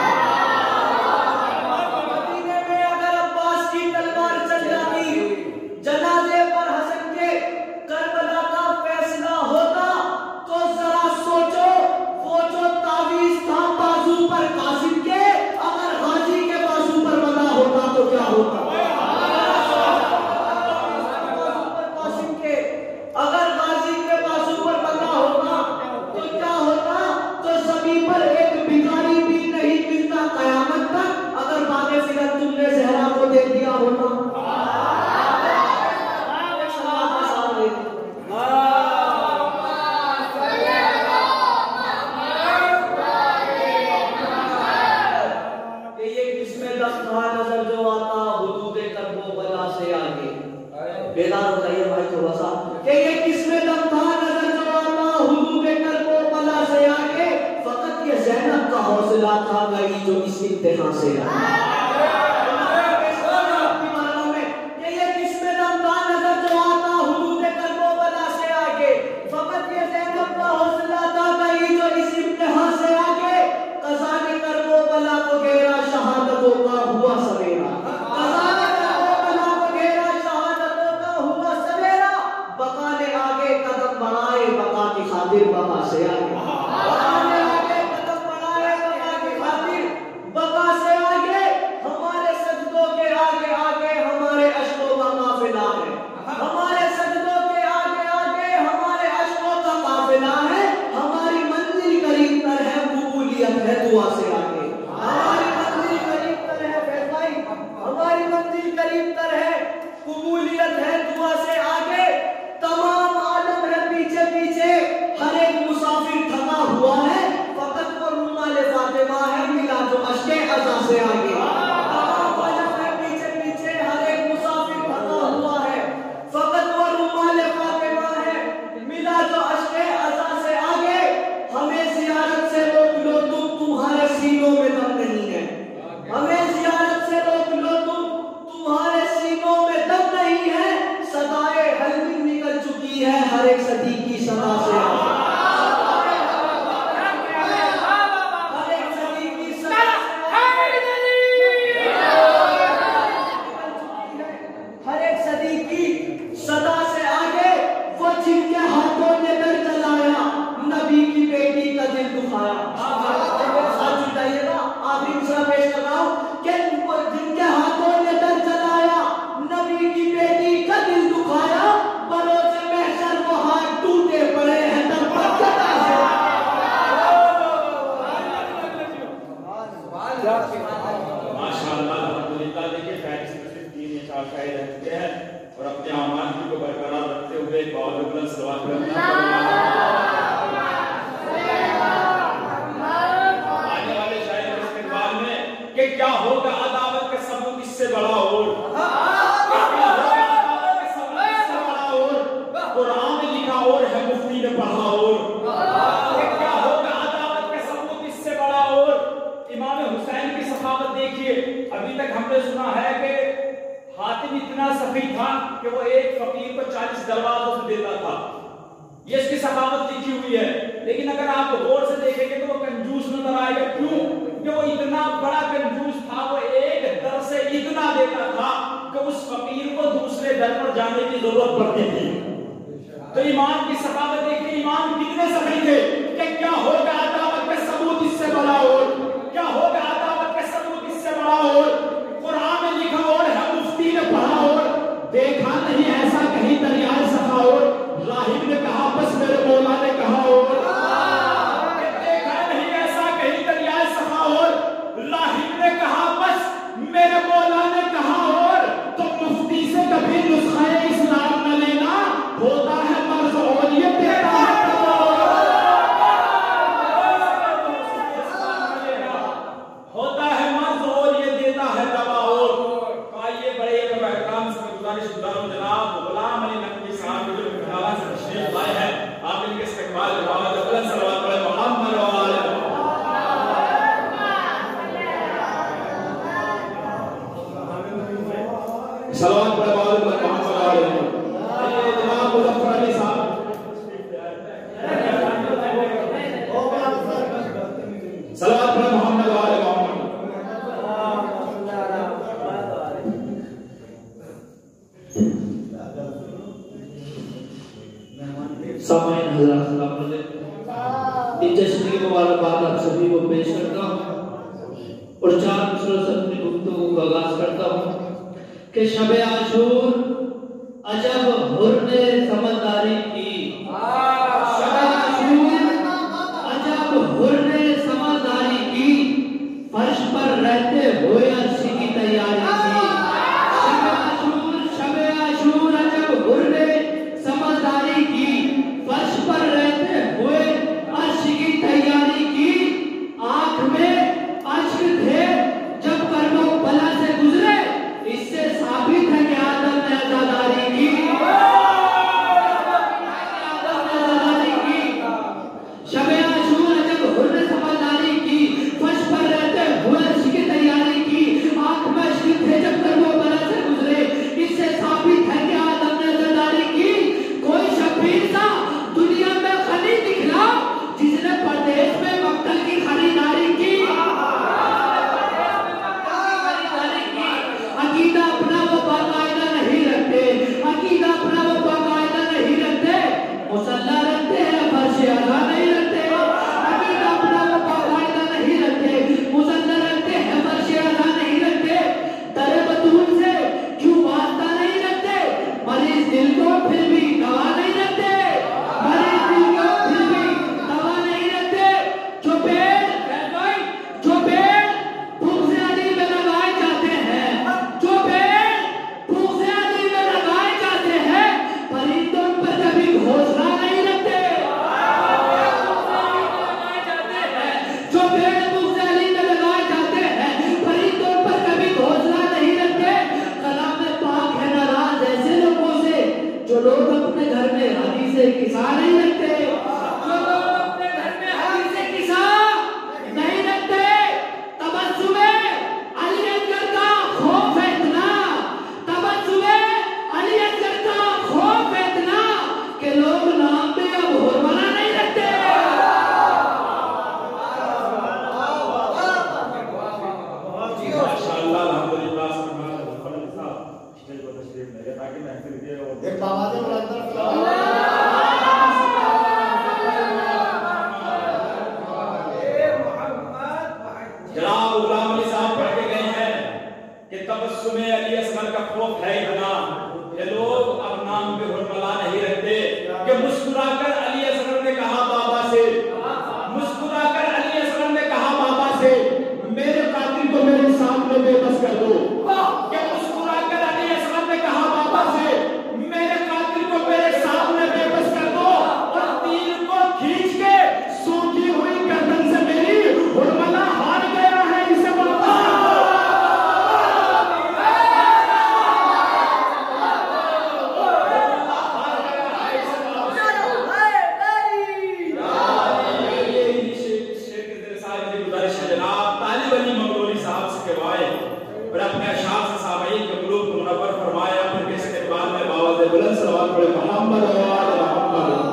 मदीने में अगर अब्बास की तलवार चल जाती, जनाजे पर हसन के करबला का फैसला होता, तो जरा सोचो वो जो तावीज था बाजू पर कासिम के, अगर गाजी के बाजू पर बना होता तो क्या होता? कासिम के अगर गाजी के बाजू पर बना होता तो क्या होता? तो जमीन पर एक भिखारी भी नहीं मिलता कयामत तक, अगर बागे फिरत तुमने जहरा को दे दिया होता। नजर जो आता हुदूदे कर्बो बला से आगे, बेदार हो जाइए भाई थोड़ा सा, कि ये किसमें दम था नजर जो आता हुदूदे कर्बो बला से आगे, फकत ये ज़ैनब का हौसला था गई जो इस इम्तिहान से आई। बका से आगे, कदम बढ़ाए बका की खातिर, बका से आगे, हमारे सजदों के आगे आगे हमारे अश्कों का काफिला है, हमारे सजदों के आगे आगे हमारे अश्कों का काफिला है, हमारी मंजिल करीब तर है, कबूलियत है दुआ से आगे, हमारी मंजिल करीब तर है फैज भाई, हमारी मंजिल करीब तर है, कबूलियत है दुआ से आगे, तमाम आलम है पीछे पीछे, हर एक मुसाफिर थका हुआ है, फकत वो रुमाले फातिमा है मिला जो अश्के अज़ा से आगे, तमाम आलम है पीछे पीछे, हर एक मुसाफिर थका हुआ है, फकत वो रुमाले फातिमा है मिला जो अश्के अज़ा से आगे, हमें जियारत से रोक लो तुम, तुम्हारे सीनों में दम नहीं है, हमें जियारत से रोक लो तुम, तुम्हारे सीनों में दम नहीं है, सदाए हल्मी निकल चुकी है हर एक सदी की सदा से, हर एक सदी की सदा हर एक सदी की सदा से आगे, वो जिनके हाथों ने दर जलाया, नबी की बेटी का दिल दुखाया, साथ जुटाइएगा, आखिरी दूसरा पेश कर रहा हूं कि जिनके हाथों ने दर जलाया, नबी की बेटी का दिल दुखाया, बरोज़े महशर वो हाथ टूटे पड़े हैं दर पर कदा से। माशाअल्लाह अल्हम्दुलिल्लाह। देखिए फैज से सिर्फ 3 या 4 शायर रहते हैं और अपने आमानगी को बरकरार रखते हुए बहुत बुलंद सलवात करना। आने वाले शायर के इस्तेमाल में कि क्या होगा अदावत के सबूत इससे बड़ा और कुरान में लिखा और है मुफ्ती ने पढ़ा और क्या होगा अदावत के सबूत इससे बड़ा और। इमाम हुसैन की सखावत देखिए, अभी तक हमने सुना है कि हातिम इतना सफी था कि वो एक फकीर को 40 दरवाजों से देता था, ये इसकी सखावत लिखी हुई है। लेकिन अगर आप गौर से देखेंगे तो वो कंजूस नजर आएगा। क्यों? सभी को पेश करता हूँ और 4 मिसरों से अपनी गुफ्तगू का आगाज करता हूँ कि शब आशूर अजब हुर ने समझदारी की। शब आशूर अजब हुर ने समझदारी की, फर्श पर रहते हुए अर्शी की तैयारी की। शब आशूर अजब हुर ने समझदारी की, फर्श पर रहते हुए अर्श की तैयारी की। आंख में अश्क थे जब कर्मों बला से गुजरे, इससे साबित है कि आदम ने आजादारी की। शब आशूर अजब हुर ने समझदारी की, फर्श पर रहते हुए अर्श की तैयारी की। आंख में अश्क थे जब कर्मों बला से गुजरे, इससे साबित है कि आदम ने आजादारी की। कोई शबीर सा दुनिया में खली दिखला जिसने परदेश में मक्तल की खरीदारी की। अकीदा अपना वो बाकायदा नहीं रखते, अकीदा अपना वो बाकायदा नहीं रखते, मुसल्ला रखते हैं फर्श आज़ा नहीं रखते। अकीदा अपना वो बाकायदा नहीं रखते, मुसल्ला रखते हैं फर्श आज़ा नहीं रखते। दरे बतूल से क्यों वास्ता नहीं रखते, मरीज दिल को फिर भी दवा नहीं रखते, मरीज दिल को फिर भी दवा नहीं रखते। जो पेड़ भूख से अली में लगाए जाते हैं, जो पेड़ भूख से अली में लगाए जाते हैं, परिंदों पर कभी घोंसला नहीं रखते। जो पेड़ भूख से अली में लगाए जाते हैं, परिंदों पर कभी घोंसला नहीं रखते। कलाम पाक है नाराज ऐसे लोगों से जो लोग अपने घर में हदीसे किसा नहीं रखते, जो लोग अपने घर में हदीसे किसा नहीं रखते। तबस्सुमे अली असगर का खौफ है इतना, तबस्सुमे अली असगर का खौफ है इतना कि लोग नाम पे अब हुरमला नहीं रखते। माशाअल्लाह अल्हम्दुलिल्लाह स्टेज पर तशरीफ ले ताकि महफिल के और एक आवाज़ है बुलंद जनाब गुलाम अली साहब पढ़ के गए हैं कि तबस्सुमे अली असगर का खौफ है इतना कि लोग अब नाम पे हुरमला नहीं रखते। कि मुस्कुराकर अली असगर ने कहा बाबा से, मुस्कुराकर अली असगर ने कहा बाबा से, मेरे कातिल को मेरे सामने बेबस कर दो। कि मुस्कुराकर अली असगर ने कहा बाबा से, मेरे कातिल को मेरे सामने बेबस कर दो और तीर को खींच के सूखी हुई गर्दन से मेरी हुरमला हार गया है, इसे बोलता बुलंद सलावत पढ़े मोहम्मद और मोहम्मद।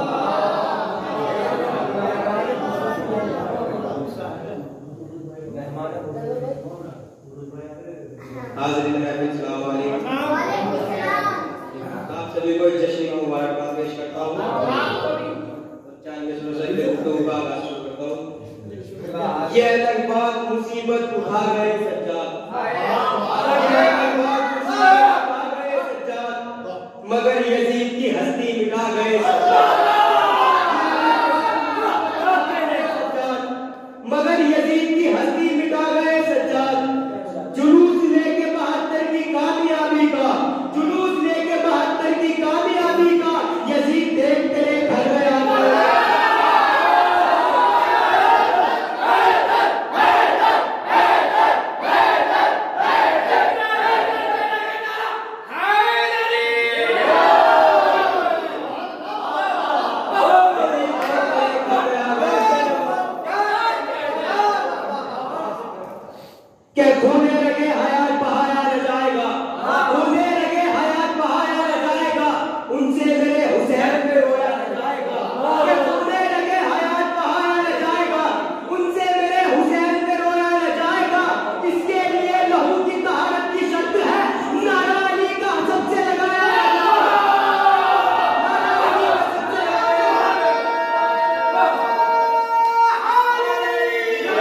हाज़रीन महफिल सलाम अलैकुम। आप सभी को जश्न मुबारकबाद पेश करता हूँ। चंद मिसरों से गुफ्तगू का आगाज शुरू करता हूँ। ये तकबार मुसीबत उठा गए सज्जाद, मगर यजीद की हस्ती मिटा गए सज्जाद, मगर यजीद की हस्ती मिटा गए सज्जाद। जुलूस लेके 72 की कामयाबी का, जुलूस लेके 72 की कामयाबी का यजीद देख तेरे घर गया। खोने लगे हयात बहाया न जाएगा, खोने लगे हयात बहाया न जाएगा, उनसे मेरे हुसैन पे रोया न जाएगा। खोने लगे हयात बहाया न जाएगा, उनसे मेरे हुसैन पे रोया न जाएगा। इसके लिए लहू की तहारत की शर्त है, नारा अली का सबसे लगाया है।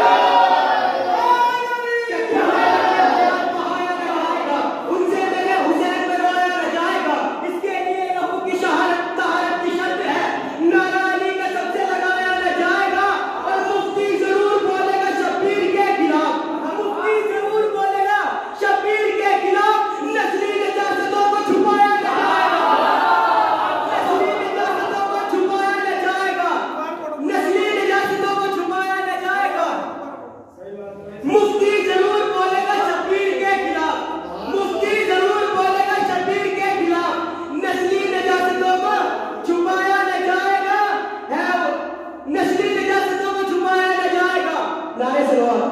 मुफ्ती जरूर बोलेगा शब्बीर के खिलाफ, मुफ्ती जरूर बोलेगा शब्बीर के खिलाफ। नस्ली नजासतों को छुपाया न जाएगा, है नस्ली नजासतों को छुपाया न जाएगा। नारे सलवात।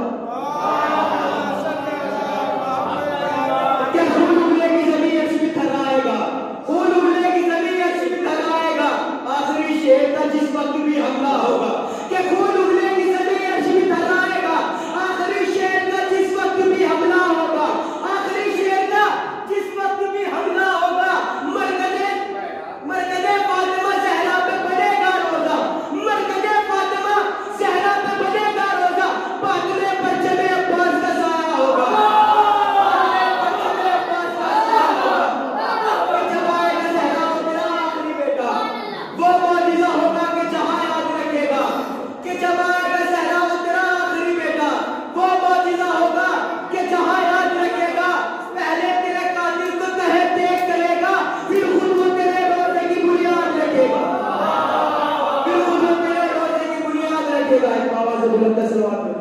क्या खून उगले की जमीन अर्श भी थर्राएगा, खून उगले की जमीन अर्श भी थर्राएगा। आखिरी शेर था जिस वक्त भी हमला होगा, क्या खून उगले की जमीन अर्श भी थर्राएगा। आखिरी शेर था जिस वक्त भी हमला होगा, आखिरी शेर था जिस वक्त भी हमला होगा। मरकज़े फातिमा ज़हरा पे बनेगा रोजा, मरकज़े फातिमा ज़हरा पे बनेगा रोजा। पातले परचमे अब्बास का साया होगा, परचमे अब्बास का साया होगा। जब आएगा ज़हरा वो तेरा आखिरी बेटा, वो मौजिज़ा होगा कि जहां याद रखेगा। कि जब आएगा ज़हरा वो तेरा आखिरी बेटा, वो मौजिज़ा होगा कि जहां याद रखेगा। पहले तेरे कातिल को तहे देख करेगा, फिर खुद वो तेरे रोज़े की बुनियाद रखेगा, फिर खुद वो तेरे रोज़े की बुनियाद रखेगा। एक आवाज़ से बुलंद सलवात पढ़िए।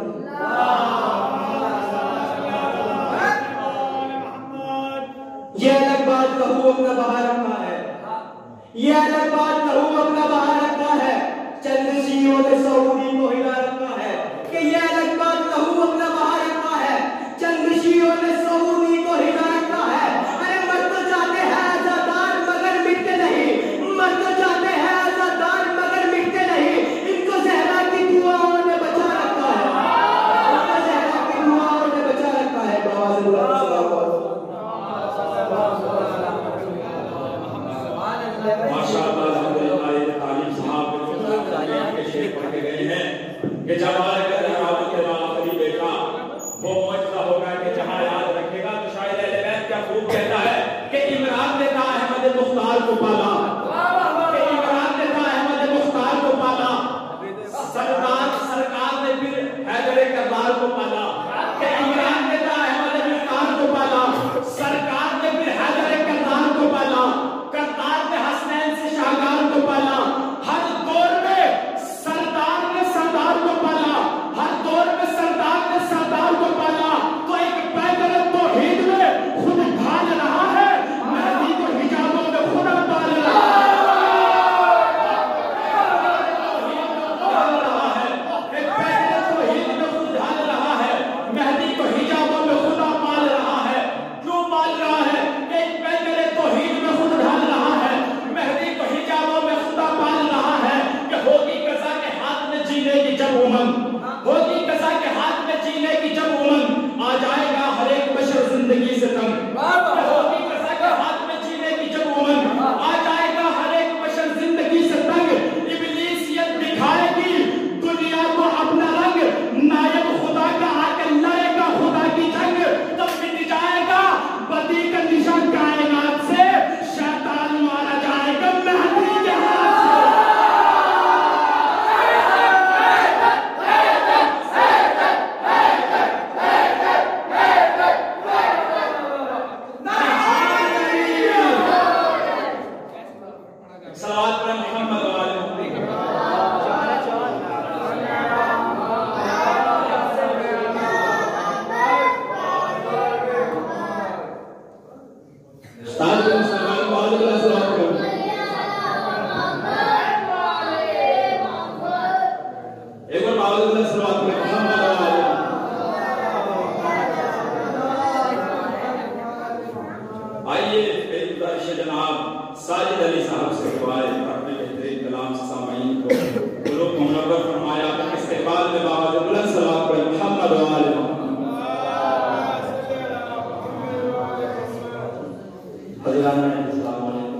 ये अलग बात कहूँ अपना बाहर रखा है, ये अलग बात कहूँ अपना बाहर रखा है। चंद शियों ने सऊदी को हिला रखा है, कि ये अलग बात कहूँ अपना बाहर रखा है। चंद शियों ने सऊदी को हिला रखा है। अरे मर तो जाते हैं आजादार मगर मिटते नहीं, मर तो जाते हैं आजादार मगर मिटते नहीं। इनको ज़हरा की दुआओं ने बचा रखा है, इनको ज़हरा की दुआओं ने बचा रखा है। बाबा से बुलंद माशाअल्लाह अल्हम्दुलिल्लाह ये तालीम साहब के शेर पढ़ के गए हैं कि जब आएगा ज़हरा तेरा आखिरी बेटा, वो मौजूदा होगा कि जहां याद रखेगा। तो शायद अहले बैत क्या खूब कहता है कि इमरान ने कहा अहमद मुख्तार को पाला, कि इमरान ने कहा अहमद मुख्तार को पाला। सरकार ने फिर हैदर करदार को पाला, कि इमरान ने कहा अहमद मुख्तार को पाला। सरकार ने फिर हैदर करदार को पाला, करदार ने हसनैन से शाहगार को पाला। हर दौर में सरदार ने सरदार को पाला, हर दौर में सरदार ने सरदार को पाला। तो एक पैदल तौहीद में खुद ढाल रहा है, महदी को हिजाबों में खुदा पाल रहा है। एक पैदल तौहीद में खुद ढाल रहा है, महदी को हिजाबों में खुदा पाल रहा है। क्यों पाल रहा है? एक पैदल तौहीद में खुद ढाल रहा है, महदी को हिजाबों में खुदा पाल रहा है। कि होगी कज़ा के हाथ में जीने की जब उमंग, होगी कज़ा के हाथ में जीने की जब उमंग, आ जाएगा हर एक बशर जिंदगी से तंग। होगी कज़ा के हाथ में जीने की जब उमंग, आ जाएगा हर एक बशर जिंदगी से तंग। इब्लीसियत दिखाएगी दुनिया को अपना रंग, नायब खुदा का आके लड़ेगा खुदा की जंग। तब मिट जाएगा बदी का निशान कायनात से, शैतान मारा जाएगा महदी के हाथ से। सलावत पर मोहम्मद व आले मोहम्मद। उस्ताद के मुसलमान को आदब से सलाम करो। एक बार आदब से सलाम करो मोहम्मद व आले। आइए पेशदार जनाब साजिद अली साहब से दुआएं अपने बेहतरीन कलाम से सामईन को गुरु को मुनव्वर फरमाया। इस्तेमाल में बाबा बुलंद सलावत पर मोहम्मद व आले मोहम्मद। हज़रात अस्सलाम वालेकुम।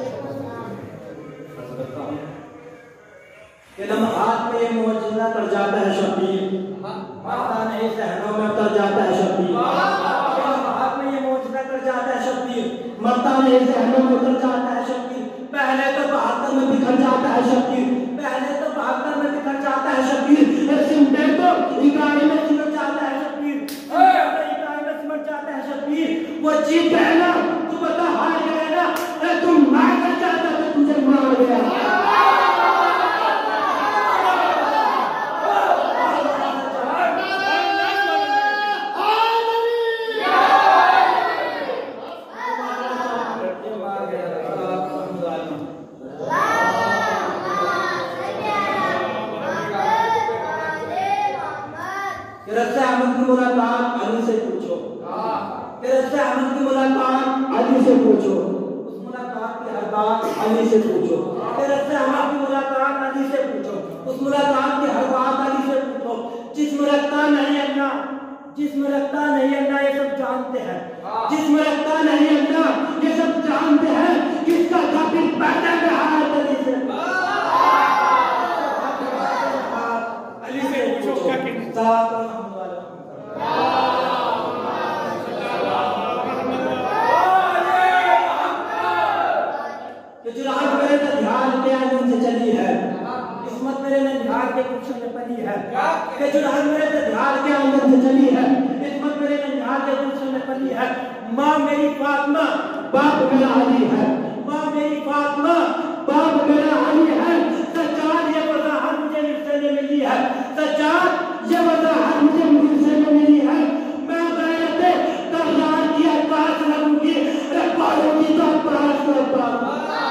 कि लम्हात में मौजूदा कर जाता है शब्बीर, मरता नहीं ज़हनों में उतर जाता है शब्बीर। लम्हात में ये मौजूदा कर जाता है शब्बीर, मरता नहीं ज़हनों में उतर जाता है शब्बीर। पहले तो 72 में बिखर जाता है शब्बीर, पहले तो 72 में बिखर जाता है शब्बीर। सिमटे तो इकाई में सिमट जाता है शब्बीर, इकाई में सिमट जाता है शब्बीर। वो चीज पहला तू बता हार गया ना, तुम मार कर जाता तो तुझे मार गया। कि रस्से अहमद की मुलाकात अली से पूछो, कि रस्से अहमद की मुलाकात अली से पूछो, उस मुलाकात की हर बात अली से पूछो, कि रस्से अहमद की मुलाकात अली से पूछो, उस मुलाकात की हर बात अली से पूछो। जिसमें रखता नहीं अन्ना, जिसमें रखता नहीं अन्ना ये सब जानते हैं, जिसमें रखता नहीं अन्ना ये सब जानते हैं, किसका खातिर पैदा रहा है अली से, अली से पूछो क्या कहना। जो रात मेरे ध्यान के आनंद से चली है, किस्मत मेरे ध्यान के कुछ में पली है, कि जो रात मेरे ध्यान के आनंद से चली है, किस्मत मेरे ध्यान के कुछ में पली है। माँ मेरी फातिमा, बाप मेरा अली है, माँ मेरी फातिमा, बाप मेरा अली है। सच्चाई ये वजाहत मुझे मिलने में मिली है, सच्चाई ये वजाहत मुझे मिलने में मिली है। मैं गैरते तर्रार की अब्बास लगूंगी, रब्बारों की तो अब्बास को अब्बास।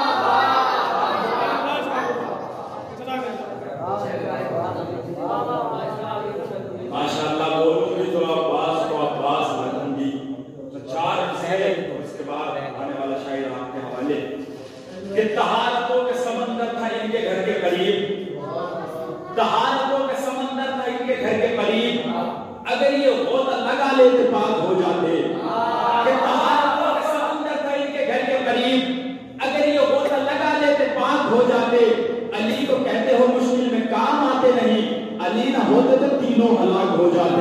माशाअल्लाह बोलूंगी तो अब्बास को अब्बास लगूंगी। तो 4 से उसके बाद आने वाला शायर आपके हवाले कि तहारतों के समंदर था इनके घर के करीब, तहारतों के समंदर था इनके घर के करीब, अगर ये होता लगा लेते पाक हो जाते। कि तहारतों के समंदर था इनके घर के करीब, अगर ये होता लगा लेते पाक हो जाते। अली को कहते हो मुश्किल में काम आते नहीं, अली ना होते तो तीनों हलाक हो जाते,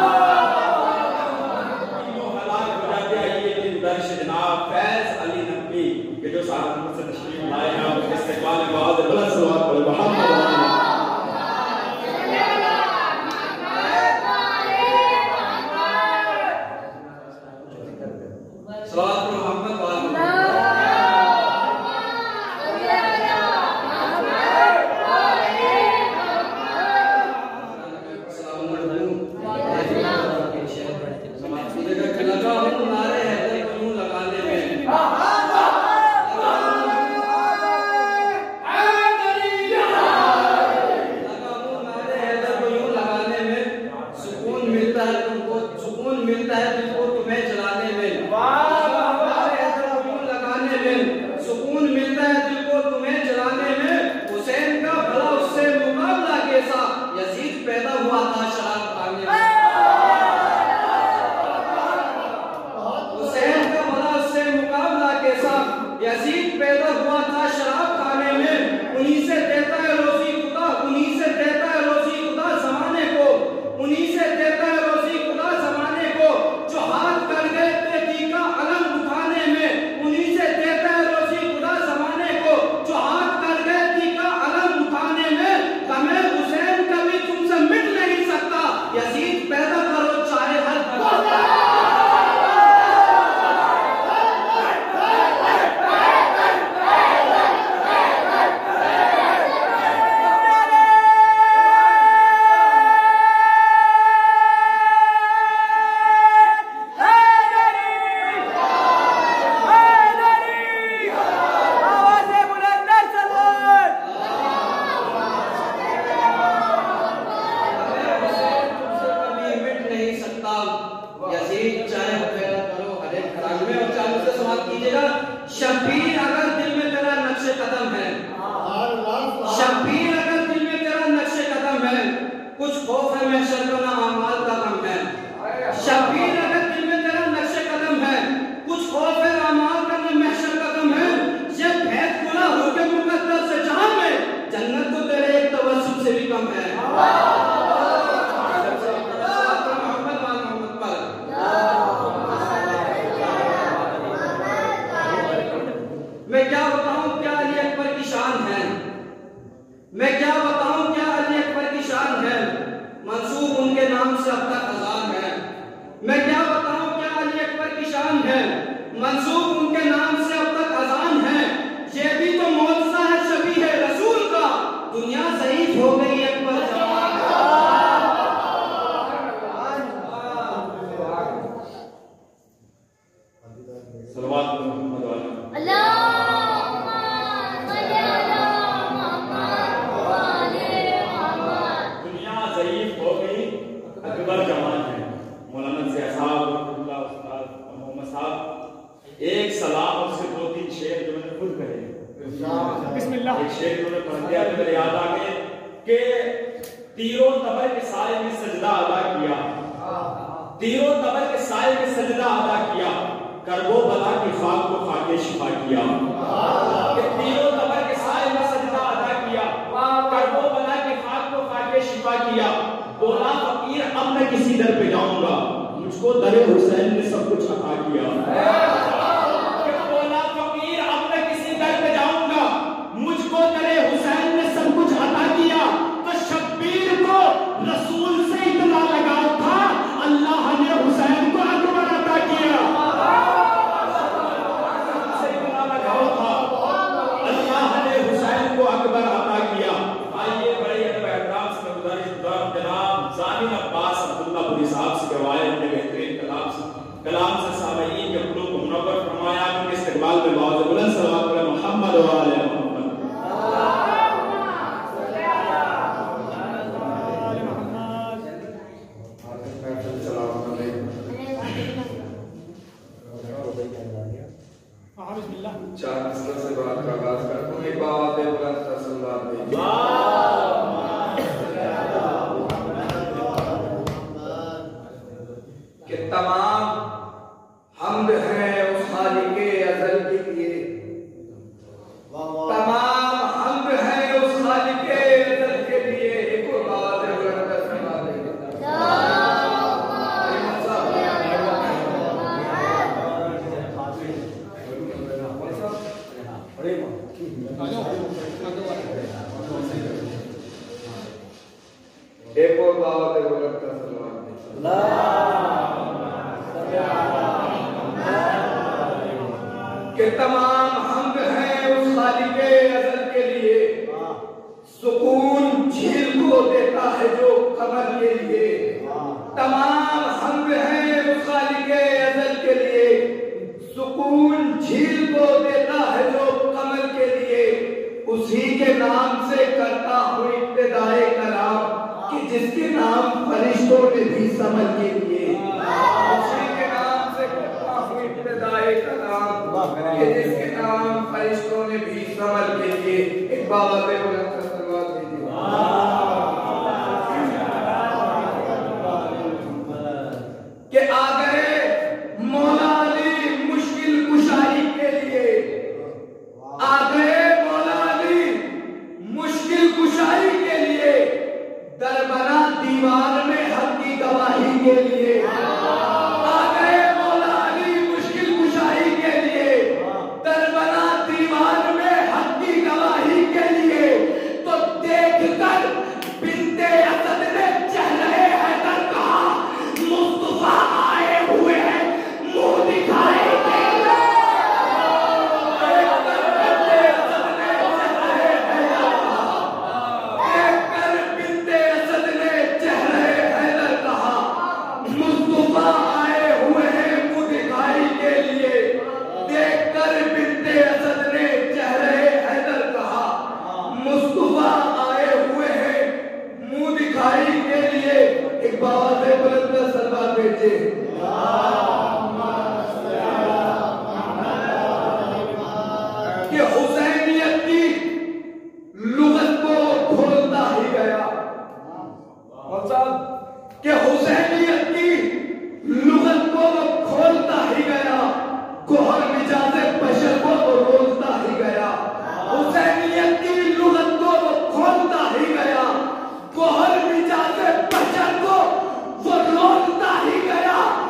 तीनों हलाक हो जाते। आइए दिन दर्श जनाब फैज अली नकवी के जो साहब से तशरीफ लाए हैं और इस्तेमाल बाद बड़ा सलावत पढ़े मोहम्मद सलावत मोहम्मद वाले शब्बीर अगर दिल में तेरा नक्शे कदम है, शब्बीर अगर दिल में तेरा नक्शे कदम है, कुछ खौफ है महशर का ना अमाल का गम है। शब्बीर अगर दिल में तेरा नक्शे कदम है, कुछ खौफ है अमाल का ना महशर का गम है। ये भेद खुला होके मुकद्दर से जहां में जन्नत तो तेरे एक तवज्जुह से भी कम है। मैं क्या बताऊं क्या अली अकबर की शान है, मैं क्या बताऊं क्या अली अकबर की शान है, मंसूब उनके नाम से अब तक अजान है। मैं क्या बताऊं क्या अली अकबर की शान है, मंसूब उनके नाम से अब तक अजान है। ये भी तो मौजज़ा है शबीह है रसूल का, दुनिया ज़ईफ़ हो गई अकबर जवान। सल्लल्लाहु अलैहि वसल्लम। दुनिया ज़ईफ़ हो गई अकबर जवान है मौलाना से साहब उस्ताद मोहम्मद साहब एक सलाम और उसके 2-3 शेर जो मैंने खुद कहे बिस्मिल्लाह। एक शेर जो मैंने पढ़ दिया तो मेरे याद आ गए कि तीरों तबर के साए में सजदा अदा किया, तीरों तबर के साए में सजदा अदा किया, करबो बला की खाक को खाके शिफा किया। कि तीरों तबर के साए में सजदा अदा किया, करबो बला की खाक को खाके शिफा किया। बोला फकीर अब मैं किसी दर पे जाऊंगा, मुझको दरे हुसैन ने सब कुछ अता किया। बोला फकीर अब मैं किसी दर पे जाऊंगा, मुझको दरे हुसैन ने सब कुछ अता किया। तो शब्बीर को रसूल से इतना लगाव था, अल्लाह ने हुसैन को अकबर अता किया। से इतना लगाव था, अल्लाह ने हुसैन को अकबर अता किया। आइए बड़े एहतराम से गुजारिश जनाब ज़ामिन अब्बास अब्दुल्लापुरी साहब से गवाए अपने बेहतरीन कलाम से सामईन के कुलूब को मुनव्वर फरमाया। उनके इस्तिक़बाल में बहुत बुलंद सलावत पढ़े मोहम्मद व आले मोहम्मद। चार नस्ल से बात का आगाज करता हूँ। एक बात है बुलंद सल्लल्लाहु अलैहि वसल्लम कि तमाम हमद है उस खालिके अज़ल के लिए, तमाम हमद है उस खालिके अज़ल के लिए। एक और बात है बुलंद सल्लल्लाहु अलैहि वसल्लम। एक और बात है बुलंद सल्लल्लाहु कि तमाम हमद है उस खालिके अज़ल के लिए, सुकून झील को देता है जो कमर के लिए। तमाम हमद है उस खालिके अज़ल के लिए, सुकून झील को देता है जो कमर के लिए। उसी के नाम से करता हूँ इब्तिदाए कलाम कि जिसके नाम फरिश्तों ने भी समझ के लिए। उसी के नाम से करता हूँ इब्तिदाए कलाम कि जिसके नाम फरिश्तों ने भी समझ के लिए। एक बात है बुलंद सल्लल्लाहु अलैहि वसल्लम कि आ गए मौला अली मुश्किल कुशाई के लिए, आ गए मौला अली मुश्किल कुशाई के लिए, दरबरा दीवार में हक की गवाही के लिए। आ गए मौला अली मुश्किल कुशाई के लिए, दरबरा दीवार में हक की गवाही के लिए। तो देखकर बिन्ते असद ने चेहरे हैदर कहा, मुस्तफा आए हुए हैं मुंह दिखाए के लिए। देखकर बिन्ते असद ने चेहरे हैदर कहा, मुस्तफा आए हुए हैं मुंह दिखाई के लिए। देखकर बिन्ते असद ने चेहरे हैदर कहा, मुस्तफा आए हुए हैं मुंह दिखाई के लिए। एक बात है बुलंद सल्लल्लाहु अलैहि वसल्लम कि हुसैनियत की लुगत को खोलता ही गया, मतलब कि हुसैनियत की लुगत को खोलता ही गया, गोहर मिजाज बशर को रोलता ही गया। हुसैनियत की लुगत को खोलता ही गया, गोहर मिजाज बशर को वो रोलता ही गया।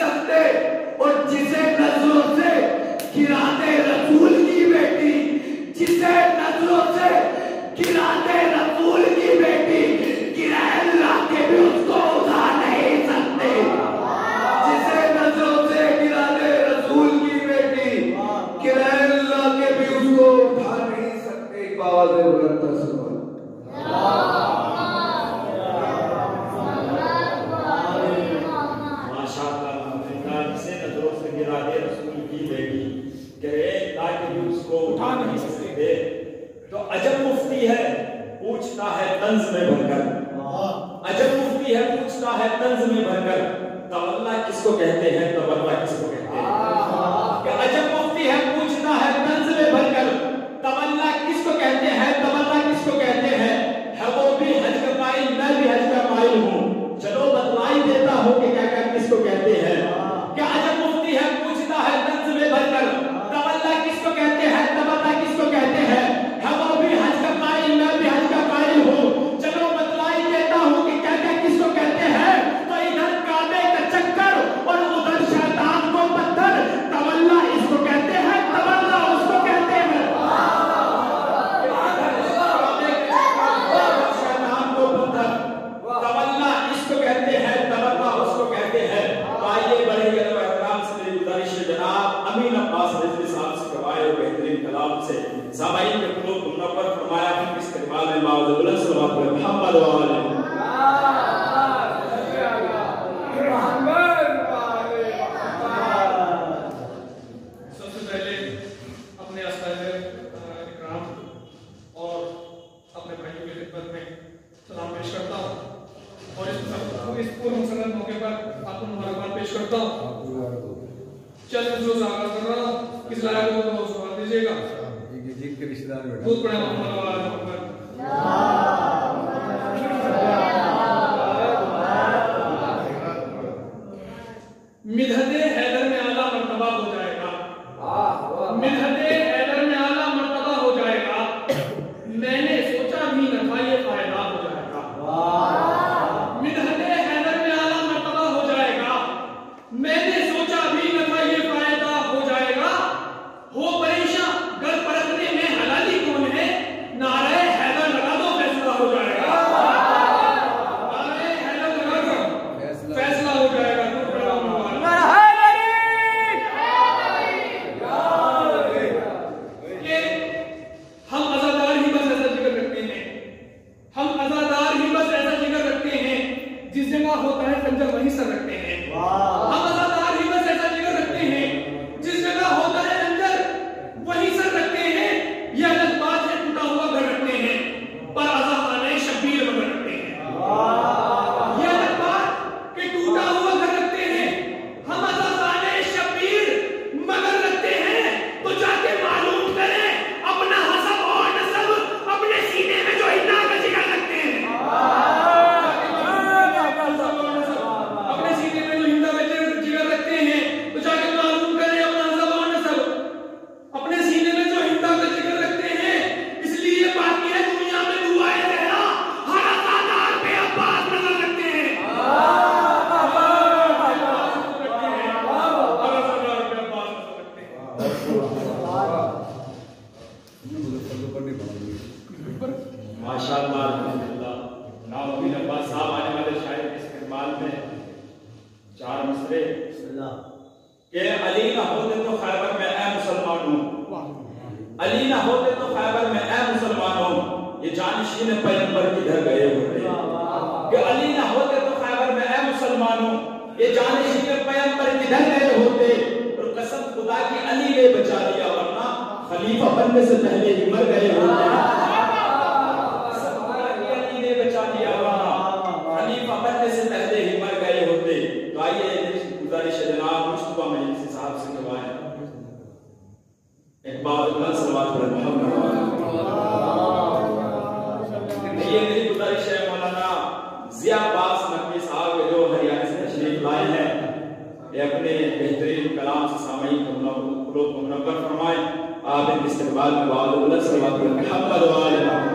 सकते, और जिसे नजरों से गिराते रसूल की बेटी, जिसे नजरों से गिराते रसूल की बेटी, गिराए लाके भी उसको उठा नहीं सकते। जिसे नजरों से गिराते रसूल की बेटी, गिराए लाके भी उसको उठा नहीं सकते। आवाज़ बुलंद सुनो। जिसे नजरों से गिराते रसूल की बेटी, गिराए लाके भी उसको उठा नहीं सकते। तो अजब मुफ्ती है, पूछता है तंज में भरकर, अजब मुफ्ती है, पूछता है तंज में भरकर, तवल्ला किसको कहते हैं, तवल्ला किसको कहते हैं। कि अजब मुफ्ती है, पूछता है तंज में भरकर, तवल्ला किसको कहते हैं, तवल्ला किसको कहते हैं। है वो भी हज का माइल, मैं भी हज का माइल हूँ, चलो बतलाई देता हूँ कि क्या क्या किसको कहते हैं। क्या अजब मुफ्ती है, पूछता है तंज में भरकर, तवल्ला किसको कहते हैं, तवल्ला किसको कहते हैं। है वो भी हज का माइल, मैं भी हज का माइल हूँ, चलो बतलाई देता हूँ कि क्या क्या किसको कहते हैं। तो इधर काबे का चक्कर और उधर शैतान को पत्थर, तवल्ला इसको कहते हैं, तवल्ला उसको कहते हैं। शैतान को पत्थर, तवल्ला इसको कहते हैं, तवल्ला उसको कहते हैं। तो आइए बड़े एहतराम से मेरी गुजारिश है, जनाब अमीन अब्बास रिजवी साहब से करवाए और बेहतरीन कलाम से सामाईन के कुलूब को मुनव्वर फरमाया। फिर इस इस्तेमाल में माऊद बुलंद सल्लल्लाहु अलैहि मोहम्मद व आले सबसे पहले अपने अस्ताद इकराम और अपने भाइयों की खिदमत में सलाम पेश करता हूँ, और इस पूर्व मुसल्लत मौके पर आपको मुबारकबाद पेश करता हूँ। चल जो आगाज कर रहा हूँ, किस लायक को तो सवाल दीजिएगा। बहुत बड़ा मोहम्मद वाला मिदहते हैदर में आला मर्तबा हो जाएगा, मिदहते हैदर में आला मर्तबा हो जाएगा, मैंने सोचा भी न था ये फायदा हो जाएगा। मिदहते हैदर में आला मर्तबा हो जाएगा, मैंने सोचा भी न था ये फायदा हो जाएगा। हो परेशान घर परखने में हलाली कौन है, नारे हैदर लगा दो फैसला हो जाएगा, नारे हैदर लगा दो फैसला हो जाएगा। हम अज़ादार ही बस ऐसा जिक्र रखते हैं, हम अज़ादार ही बस ऐसा जिक्र रखते हैं, जिस जगह होता है खंजर वहीं सर रखते हैं। हम अज़ादार ही बस ऐसा जिक्र रखते हैं, जिस जगह होता है खंजर वहीं सर रखते हैं। यह अलग बात है टूटा हुआ घर रखते हैं, पर अज़ादार शबीर मगर रखते हैं। यह अलग बात कि टूटा हुआ घर रखते हैं, हम अज़ादार शबीर मगर रखते हैं। तो जाके मालूम करें अपना हसब और नसब, अपने सीने में जो हिन्ना का जिगर रखते हैं, अपने सीने में जो हिन्ना का जिगर रखते हैं, तो जाके मालूम करें अपना हसब और नसब, अपने सीने में जो हिन्ना का जिगर रखते हैं। इसलिए बाकी है दुनिया में दुआएं तेरा, हर अज़ादार पे अब्बास नजर रखते हैं, माशाअल्लाह अल्हम्दुलिल्लाह। नाम अमीन अब्बास साहब आने वाले शायर के इस्तेमाल में चार मसले के अली ना होते तो खैबर में ऐ मुसलमानों, अली ना होते तो खैबर में ऐ मुसलमानों, ये जानशीन पैगंबर किधर गए होते। कि अली ना होते तो खैबर में ऐ मुसलमानों, ये जानशीन पैगंबर किधर गए होते। और कसम खुदा की अली ने बचा लिया, वरना खलीफा बनने से पहले ही मर गए होते। बचा लिया, खलीफा बनने से पहले ही मर गए होते। तो आइए गुजारिश है जनाब मुस्तफा मजलिसी साहब से करवाएं एक बात सलवात पर मोहम्मद। ये मेरी गुजारिश है मौलाना जिया अब्बास नकवी साहब जो हरियाणा से तशरीफ लाए हैं, ये अपने बेहतरीन कलाम से सामईन को मुनव्वर फरमाएं। आप इन इस्तेमाल में वाल सलवात पर मोहम्मद वाले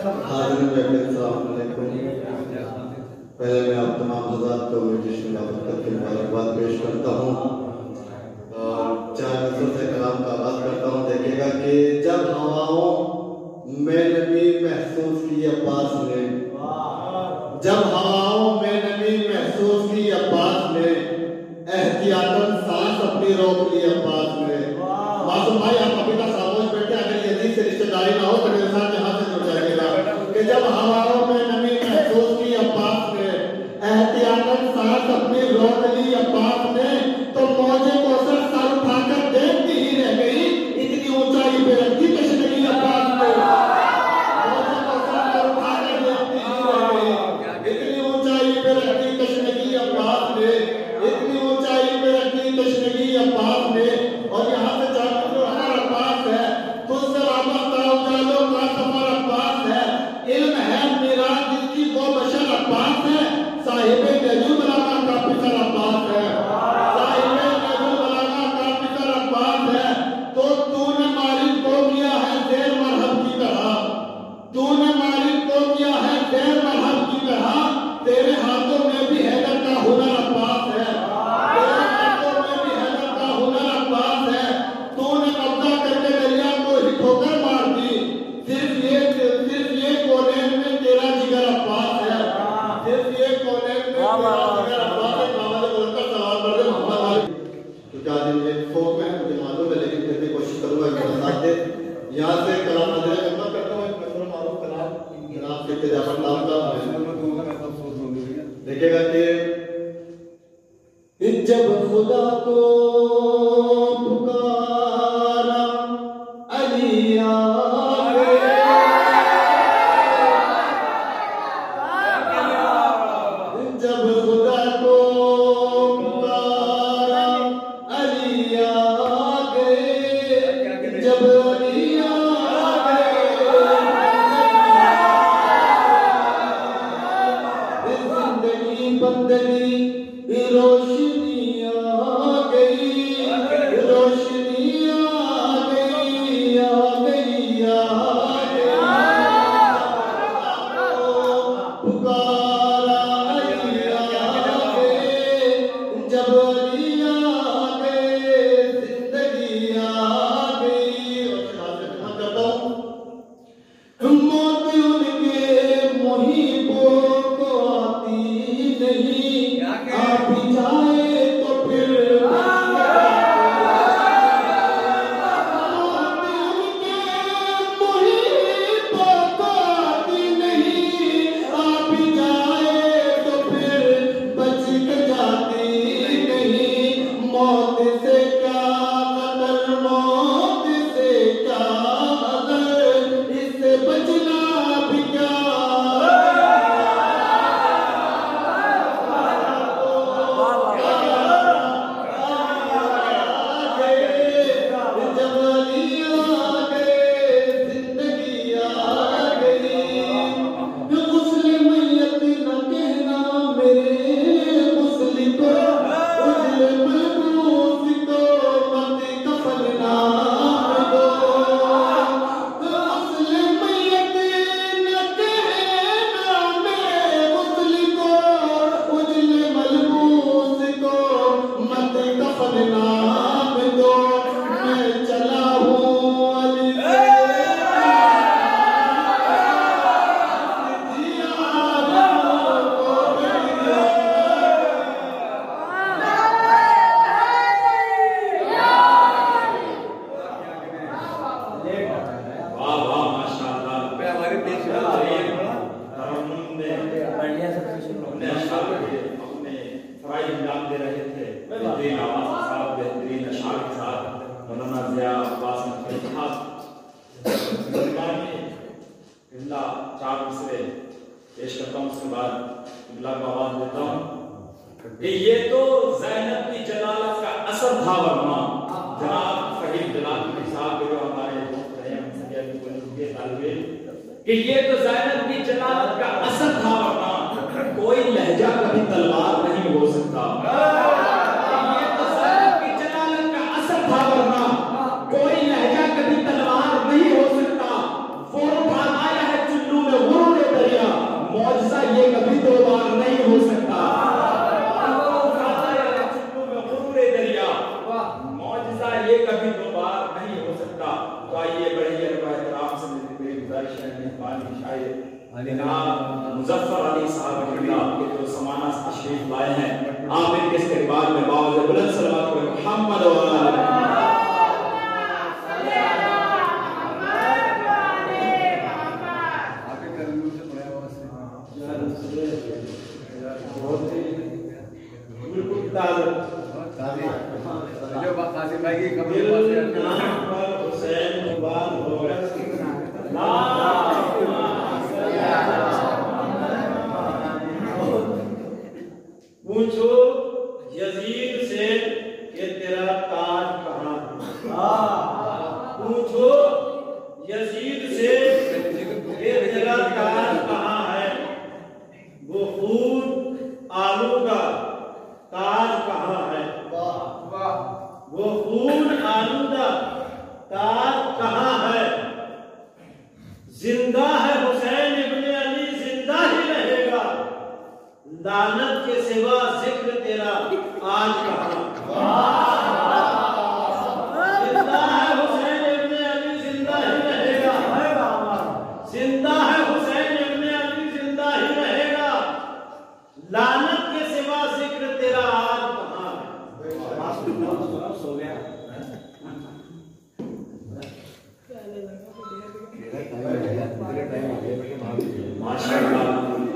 हाज़िर महफिल, अस्सलाम वालेकुम। पहले मैं आप तमाम हज़रात को जश्न बरकत की मुबारकबाद पेश करता हूँ और चार नज़रों से कलाम का आगाज़ करता हूँ। देखिएगा कि जब हवाओं में नमी महसूस की अब्बास ने, जब हवाओं में नमी महसूस की अब्बास ने, एहतियातन सांस अपनी रोक ली अब्बास ने। मासूम भाई आप अभी तक खामोश बैठे, अगर यजीद से रिश्तेदारी ना हो तो मेरे साथ यहाँ से जुड़ जाइएगा कि जब हवाओं में नमी महसूस की अब्बास ने, एहतियातन सांस अपनी रोक ली अब्बास ने, तो मौजे को सर उठाकर देखती ही रह गई, इतनी ऊंचाई पे रखी तशरीह अब्बास ने। मौजे को सर उठाकर देखती ही रह गई, इतनी ऊंचाई पे रखी तशरीह अब्बास ने, इतनी ऊंचाई पे रखी तशरीह अब्बास ने। और यहाँ से जाकर जो हमारा अब्बास है, तुझसे वाबस्ता उजालों का सफर अब्बास है, इल्म है मेरा जिसकी वो बशर अब्बास है, साहिबे नजूल बलागा का पितर अब्बास है, साहिबे नजूल बलागा का पितर अब्बास है। तो तूने मालिक को किया है ज़ेर मरहब की तरह, तूने मालिक को किया है ज़ेर मरहब की तरह, तेरे हाथों में भी हैदर का हुनर अब्बास है, तेरे हाथों में भी हैदर का हुनर अब्बास है। तूने कब्जा करके दरिया को ही ठोकर मार दी, सिर्फ ये कोनेन में तेरा जिगर अब्बास है, सिर्फ ये कोनेन में तेरा जिगर अब्बास है। मामले को लगता सवाल कर दे मोहम्मद वाली तो क्या दिन ये फोक में मुझे मालूम है, लेकिन फिर भी कोशिश करूंगा कि साथ दे। यहाँ से कलाम नजर करना करता हूँ, मैं थोड़ा मालूम कलाम जनाब के जाफर नाम का देखिएगा कि जब खुदा को पुकारा अली आगे, जब खुदा को पुकारा अली आगे, जब अली आगे, जिंदगी बंदगी रोशनी आ गई, रोशनी आ गई, आ गई, आ गई। पुकारा अली आगे, जब अली आगे, जिंदगी आ गई। और करता हूँ, मौत उनके मुहीबों को आती नहीं, आप जाए तो फिर बच के जाती नहीं। मौत से क्या कदर, मौत से क्या कदर, इससे बचना भी क्या। पेश करता हूँ, उसके बाद इब्ला को आवाज देता हूँ कि ये तो ज़ैनब की जलालत का असर था। वरना जनाब फहीम जलाल साहब के जो हमारे दोस्त रहे हैं, कि ये तो ज़ैनब की जलालत का असर था, वरना कोई लहजा कभी तलवार नहीं हो सकता। ये तो ज़ैनब की जलालत का असर था, वरना कोई लहजा कभी तलवार नहीं हो सकता। वो उठाया है चुल्लू में मुजफ्फर अली साहब के जो समाना तशरीफ लाए हैं, आप इनके इस्तकबाल में बावजूद बुलंद सलावत को मोहम्मद पूछो यजीद से कि तेरा ताज कहाँ है। पूछो यजीद से कि तेरा ताज कहाँ है। वो खून आलू का ताज कहाँ है। वो खून आलू का ताज कहाँ है। जिंदा है हुसैन इब्ने अली, जिंदा ही रहेगा। लानत के सिवा जिक्र तेरा आज कहाँ। जिंदा है हुसैन इब्ने अली, जिंदा ही रहेगा। जिंदा है हुसैन इब्ने अली, जिंदा ही रहेगा। लानत के सिवा जिक्र तेरा आज कहाँ सो गया। माशाअल्लाह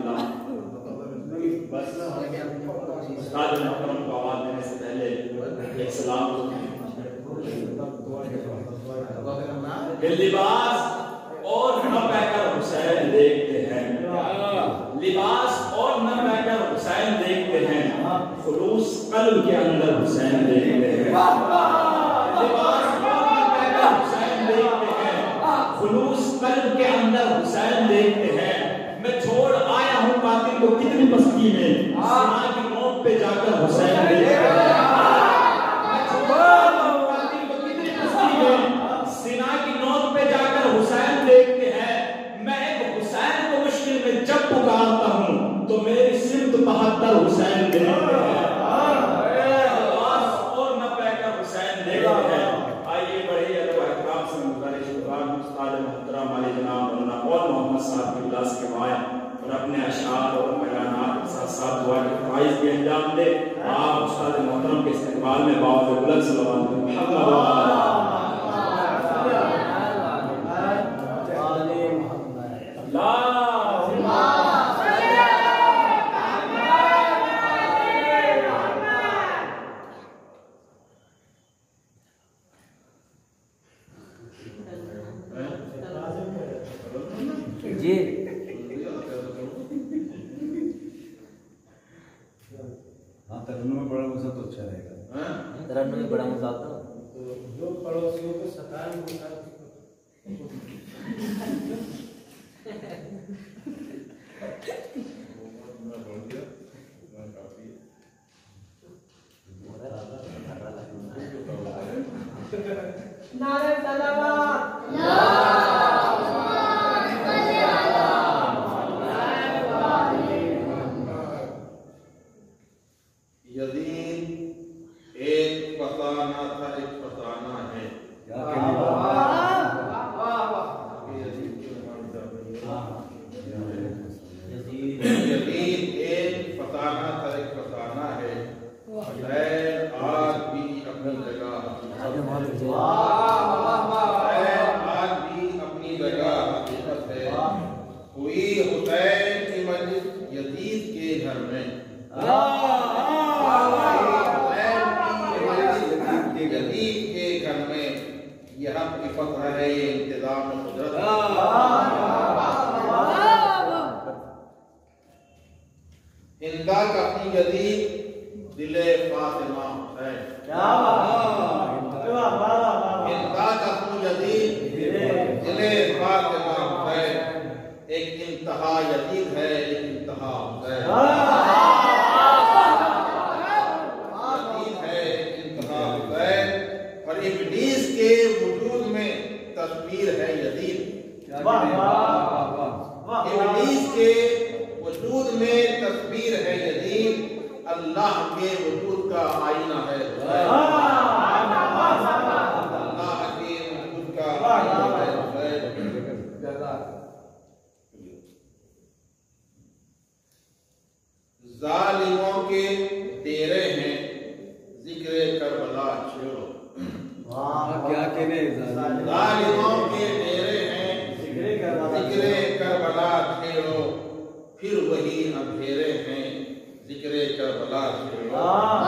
उस्ताद मोहतरम को आवाज देने से पहले एक सलाम लिबास और न पहनकर हुसैन देखते हैं। लिबास और न पहनकर हुसैन देखते हैं। खुलूस कल्ब के अंदर हुसैन देखते हैं। लिबास और न पहनकर हुसैन देखते हैं। खुलूस कल्ब के अंदर हुसैन देखते हैं। मैं छोड़ आया हूँ कातिल को कितनी बस्ती में, सीना की नोक पे जाकर हुसैन देखते हैं। मैं छोड़ आया हूँ कातिल को कितनी बस्ती में, सीना की नोक पे जाकर हुसैन देखते हैं। मैं एक हुसैन को मुश्किल में जब पुकारता हूँ तो मेरी सिमत 72 हुसैन देखते हैं। और न पहकर हुसैन देखते हैं। आइए बड़े अदब एहतराम से मुदर्रिस कुरान उस्ताद मोहतरम अली जनाब मौलाना कौल मोहम्मद साहब की इलाज के बाद और अपने अशार और बयानात के साथ साथ दुआ के ख्वाहिश भी अंजाम दे। आप उस्ताद मोहतरम के इस्तकबाल में बावजूद बुलंद सलावत जी हाँ, तरन्नुम में बड़ा मजा तो अच्छा रहेगा। तरन्नुम में बड़ा मजा आता है। जो पड़ोसियों को सताए नारे सलावत यदीद एक फसाना था, एक फसाना है। यदीद एक फसाना था, एक फसाना है। खैर आज भी अपनी जगह, आज भी अपनी जगह हकीकत है। हुई हुसैन की मस्जिद यजीद के घर में। यजीद के घर में यह हक की फतह है, ये इंतजाम कुदरत। हिंदा का अपनी यजीद दिले फातिमा है। हिंदा का अपनी यजीद दिले फातिमा है। एक इंतहा यजीद है, एक इंतहा है। यजीद है, एक इंतहा है। और इब्लीस के वजूद में तस्वीर है यजीद। इब्लीस के वजूद में तस्वीर है यजीद। अल्लाह के वजूद का आईना है। अल्लाह के वजूद का आईना है। जालिमों के डेरे हैं जिक्रे करबला छेड़ो फिर वही अंधेरे हैं जिक्रे करबला छेड़ो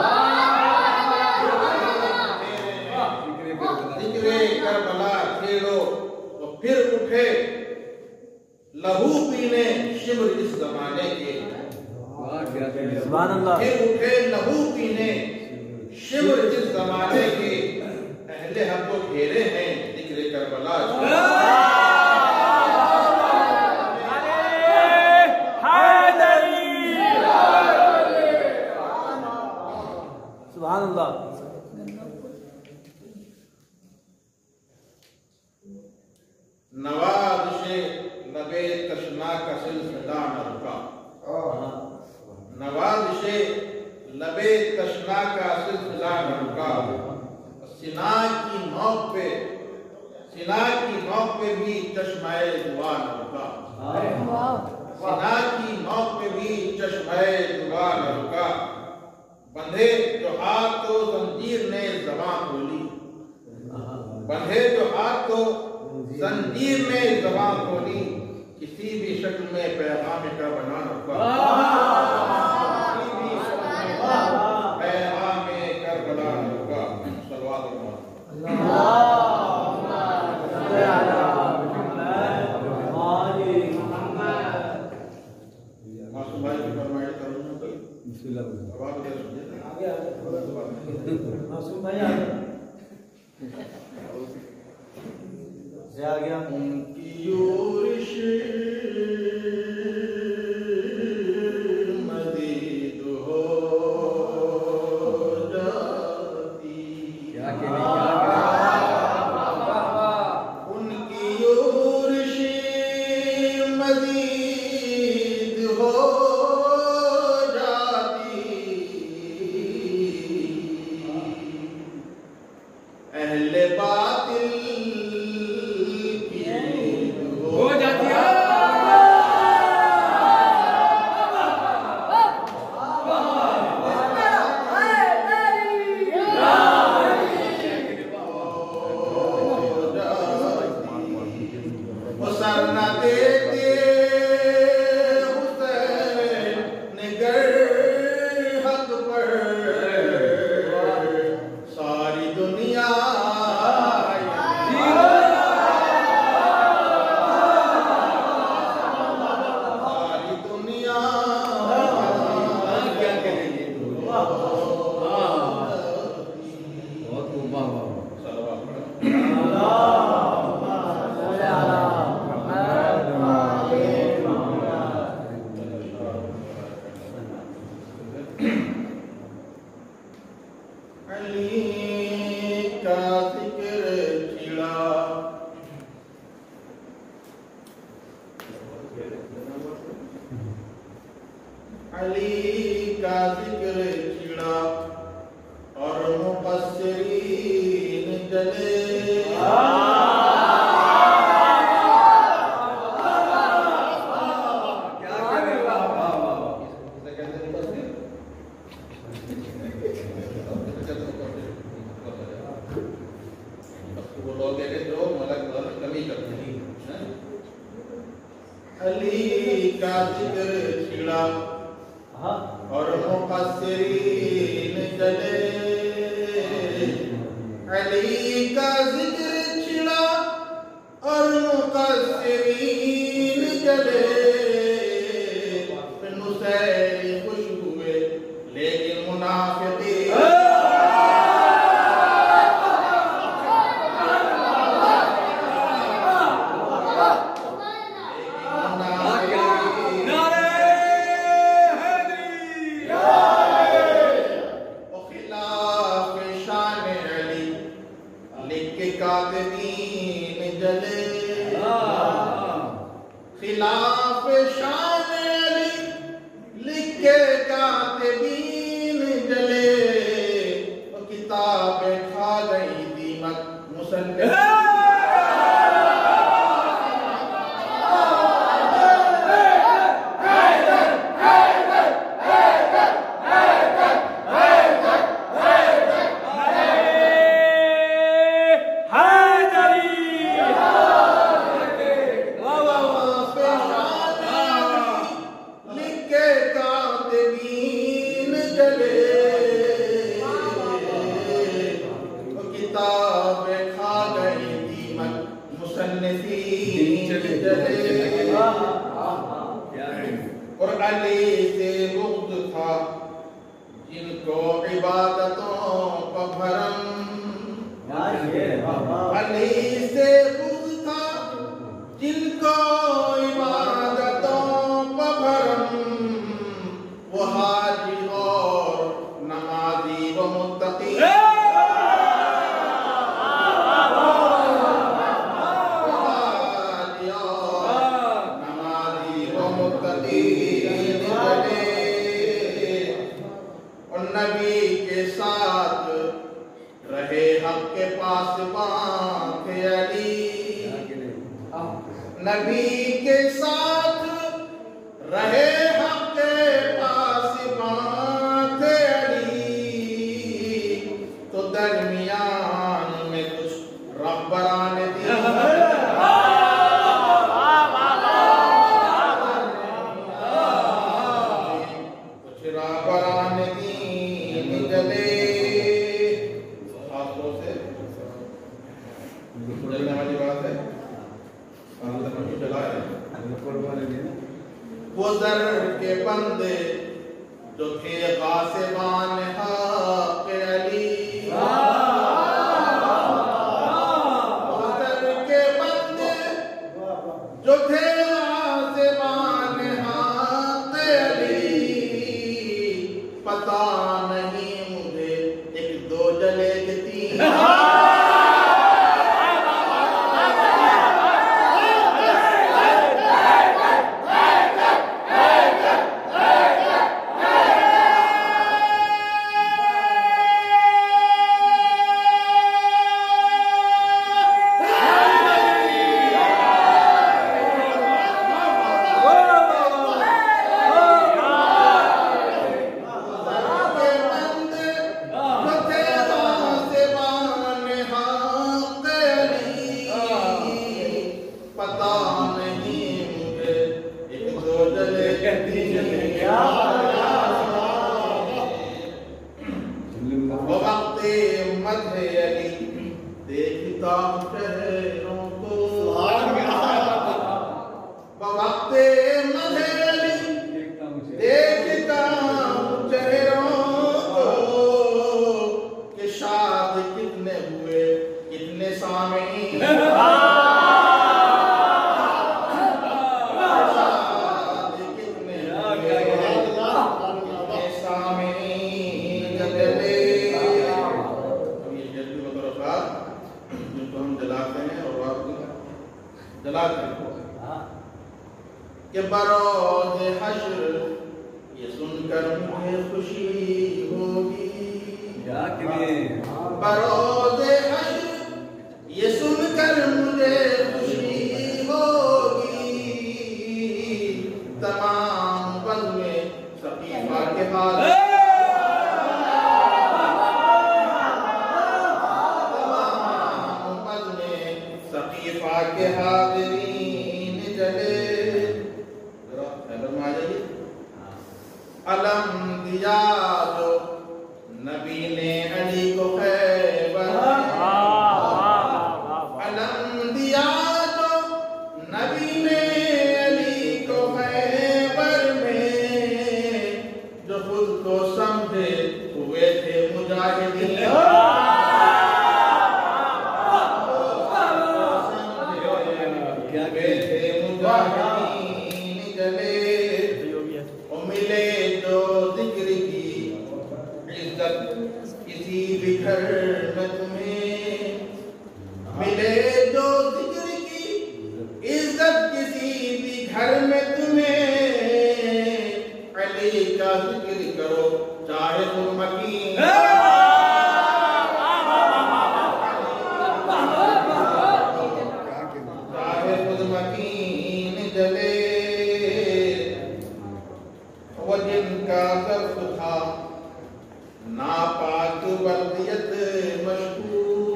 जिक्रे करबला छेड़ो तो फिर उठे लहू पीने शिब्र इस जमाने के फिर उठे लहू पीने शिब्र जिस जमाने के अहले हक को घेरे हैं जिक्रे करबला सुभान अल्लाह। नवाज़िशे लबे तशना का सिलसिला न रुका नवाज़िशे लबे तशना का सिलसिला न रुका सिना की नोक पे भी चश्माए दुआ न रुका सिना की नोक पे भी चश्माए दुआ न रुका बंधे जो हाथ तो जंजीर ने ज़बां खोली बंधे जो हाथ तो जंजीर ने ज़बां खोली किसी भी शक्ल में पैगाम का बना रखा किसी भी शक्ल में पैगाम का बना रखा सल्लल्लाहु अलैहि मासूम भाई की फरमाइश करूंगा तो जवाब दे मासूम भाई आ गया उनकी यूरिश मदीद हो जाती उनकी यूरिश मदीद हो जाती अहले बातिल हो जाती है। सर न देते हुसैन निगर हक पर सारी दुनिया सारी दुनिया क्या करेंगे बहुत अली का जिक्र छिड़ा अली का जिक्र छिड़ा और मुक़स्सिरीन जले वो लोग कहते जो मलक कमी करते हैं अली का जिक्र छिड़ा और मुक़स्सिरीन जले अली का जिक्र छिड़ा और मुक़स्सिरीन जले नुसैरी खुश हुए लेकिन मुनाफिकीन कातिबीन जले खिलाफ शान अली लिख के कातिबीन जले और किताबें खा गई दीमक मुसन्निफ हैदरी अली से बुग़्ज़ था जिनको इबादतों का भरम, अली से बुग़्ज़ था जिनको इबादतों का भरम, वो हाजी और नमाजी व मुत्तकी, नबी के साथ रहे हक के पास थे अली, नबी के साथ रहे हक के पास थे अली, तो दरमियान में कुछ रब्बरान दी, कुछ रब्बरान दी निकले हाथों से जलने वाली बात है, जलाए वो दर के बंदे जो थे गासिबान हक अली, वो दर के बंदे जो थे गासिबान हक अली, पता नहीं मुझे एक दो जले के तीन, देखता हूँ चेहरों को, बवक्ते मज़े अली देखता हूँ चेहरों को, कि शाद कितने हुए कितने सामीन, शाद कितने हुए कितने सामीन जले, जिनको हम जलाते हैं और आप जलाते हैं, कि बरोज़ हश्र ये सुनकर मुझे खुशी होगी, बरोज़ हश्र ये सुनकर मुझे खुशी होगी, तमाम बज़्म सक़ीफ़ा के हाल, सक़ीफ़ा के हाज़रीन जले, जरा खैबर में आ जाइए, अलम दिया जो नबी ने अली को खैबर, अलम दिया जो नबी ने अली को खैबर में, जो खुद को समझे हुए थे मुजाहिदीन, जले मिले जो जिक्र की इज्जत किसी भी घर में तुम्हें, मिले जो जिक्र की इज्जत किसी भी घर में तुम्हें, अली का जिक्र करो चाहे तुम मकीन, चाहे खुद मकीन जले, वो जिनका ज़र्फ़ था नापाक वर्दियत मशहूर,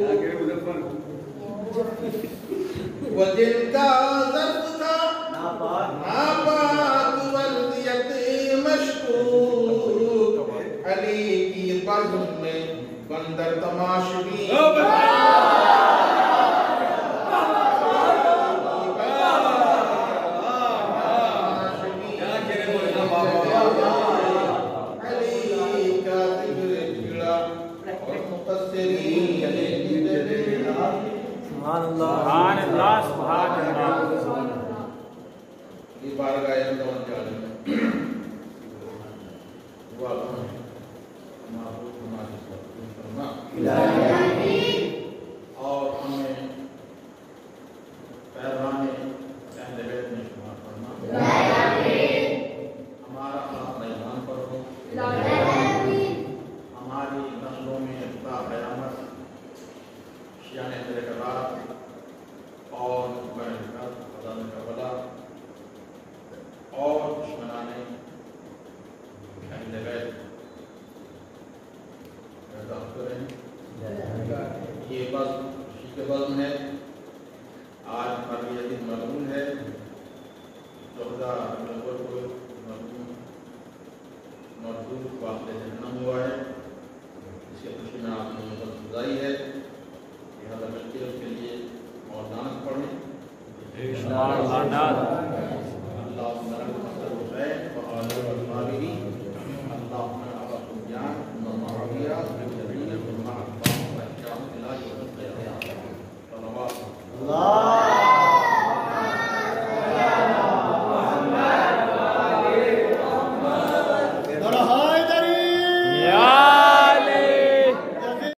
वो जिनका ज़र्फ़ था नापाक वर्दियत मशहूर, अली की बज़्म में बंदर तमाशबीन, बारगाह तवज्जो दुआ करें माफूज हमारी सबको फरमा और हमें पैराने अहले बैत में शुमार फरमा हमारा हाथ ईमान पर हो हमारी नस्लों में इब्ता क़यामत शियाने तरीक़ात और बरकत अज़ान करबला और दुश्मनाने अहले बैत ये बस खुशी के बज़्म है। आज हमारी यदि मरहूम है 14 नवंबर को मरहूम मरहूम वाक़े जन्म हुआ है। इसके खुशी में आपने बस गुजारी है। लिहाजा बच्चे उसके लिए और दानत पढ़ें अल्लाह नरम हुसैन और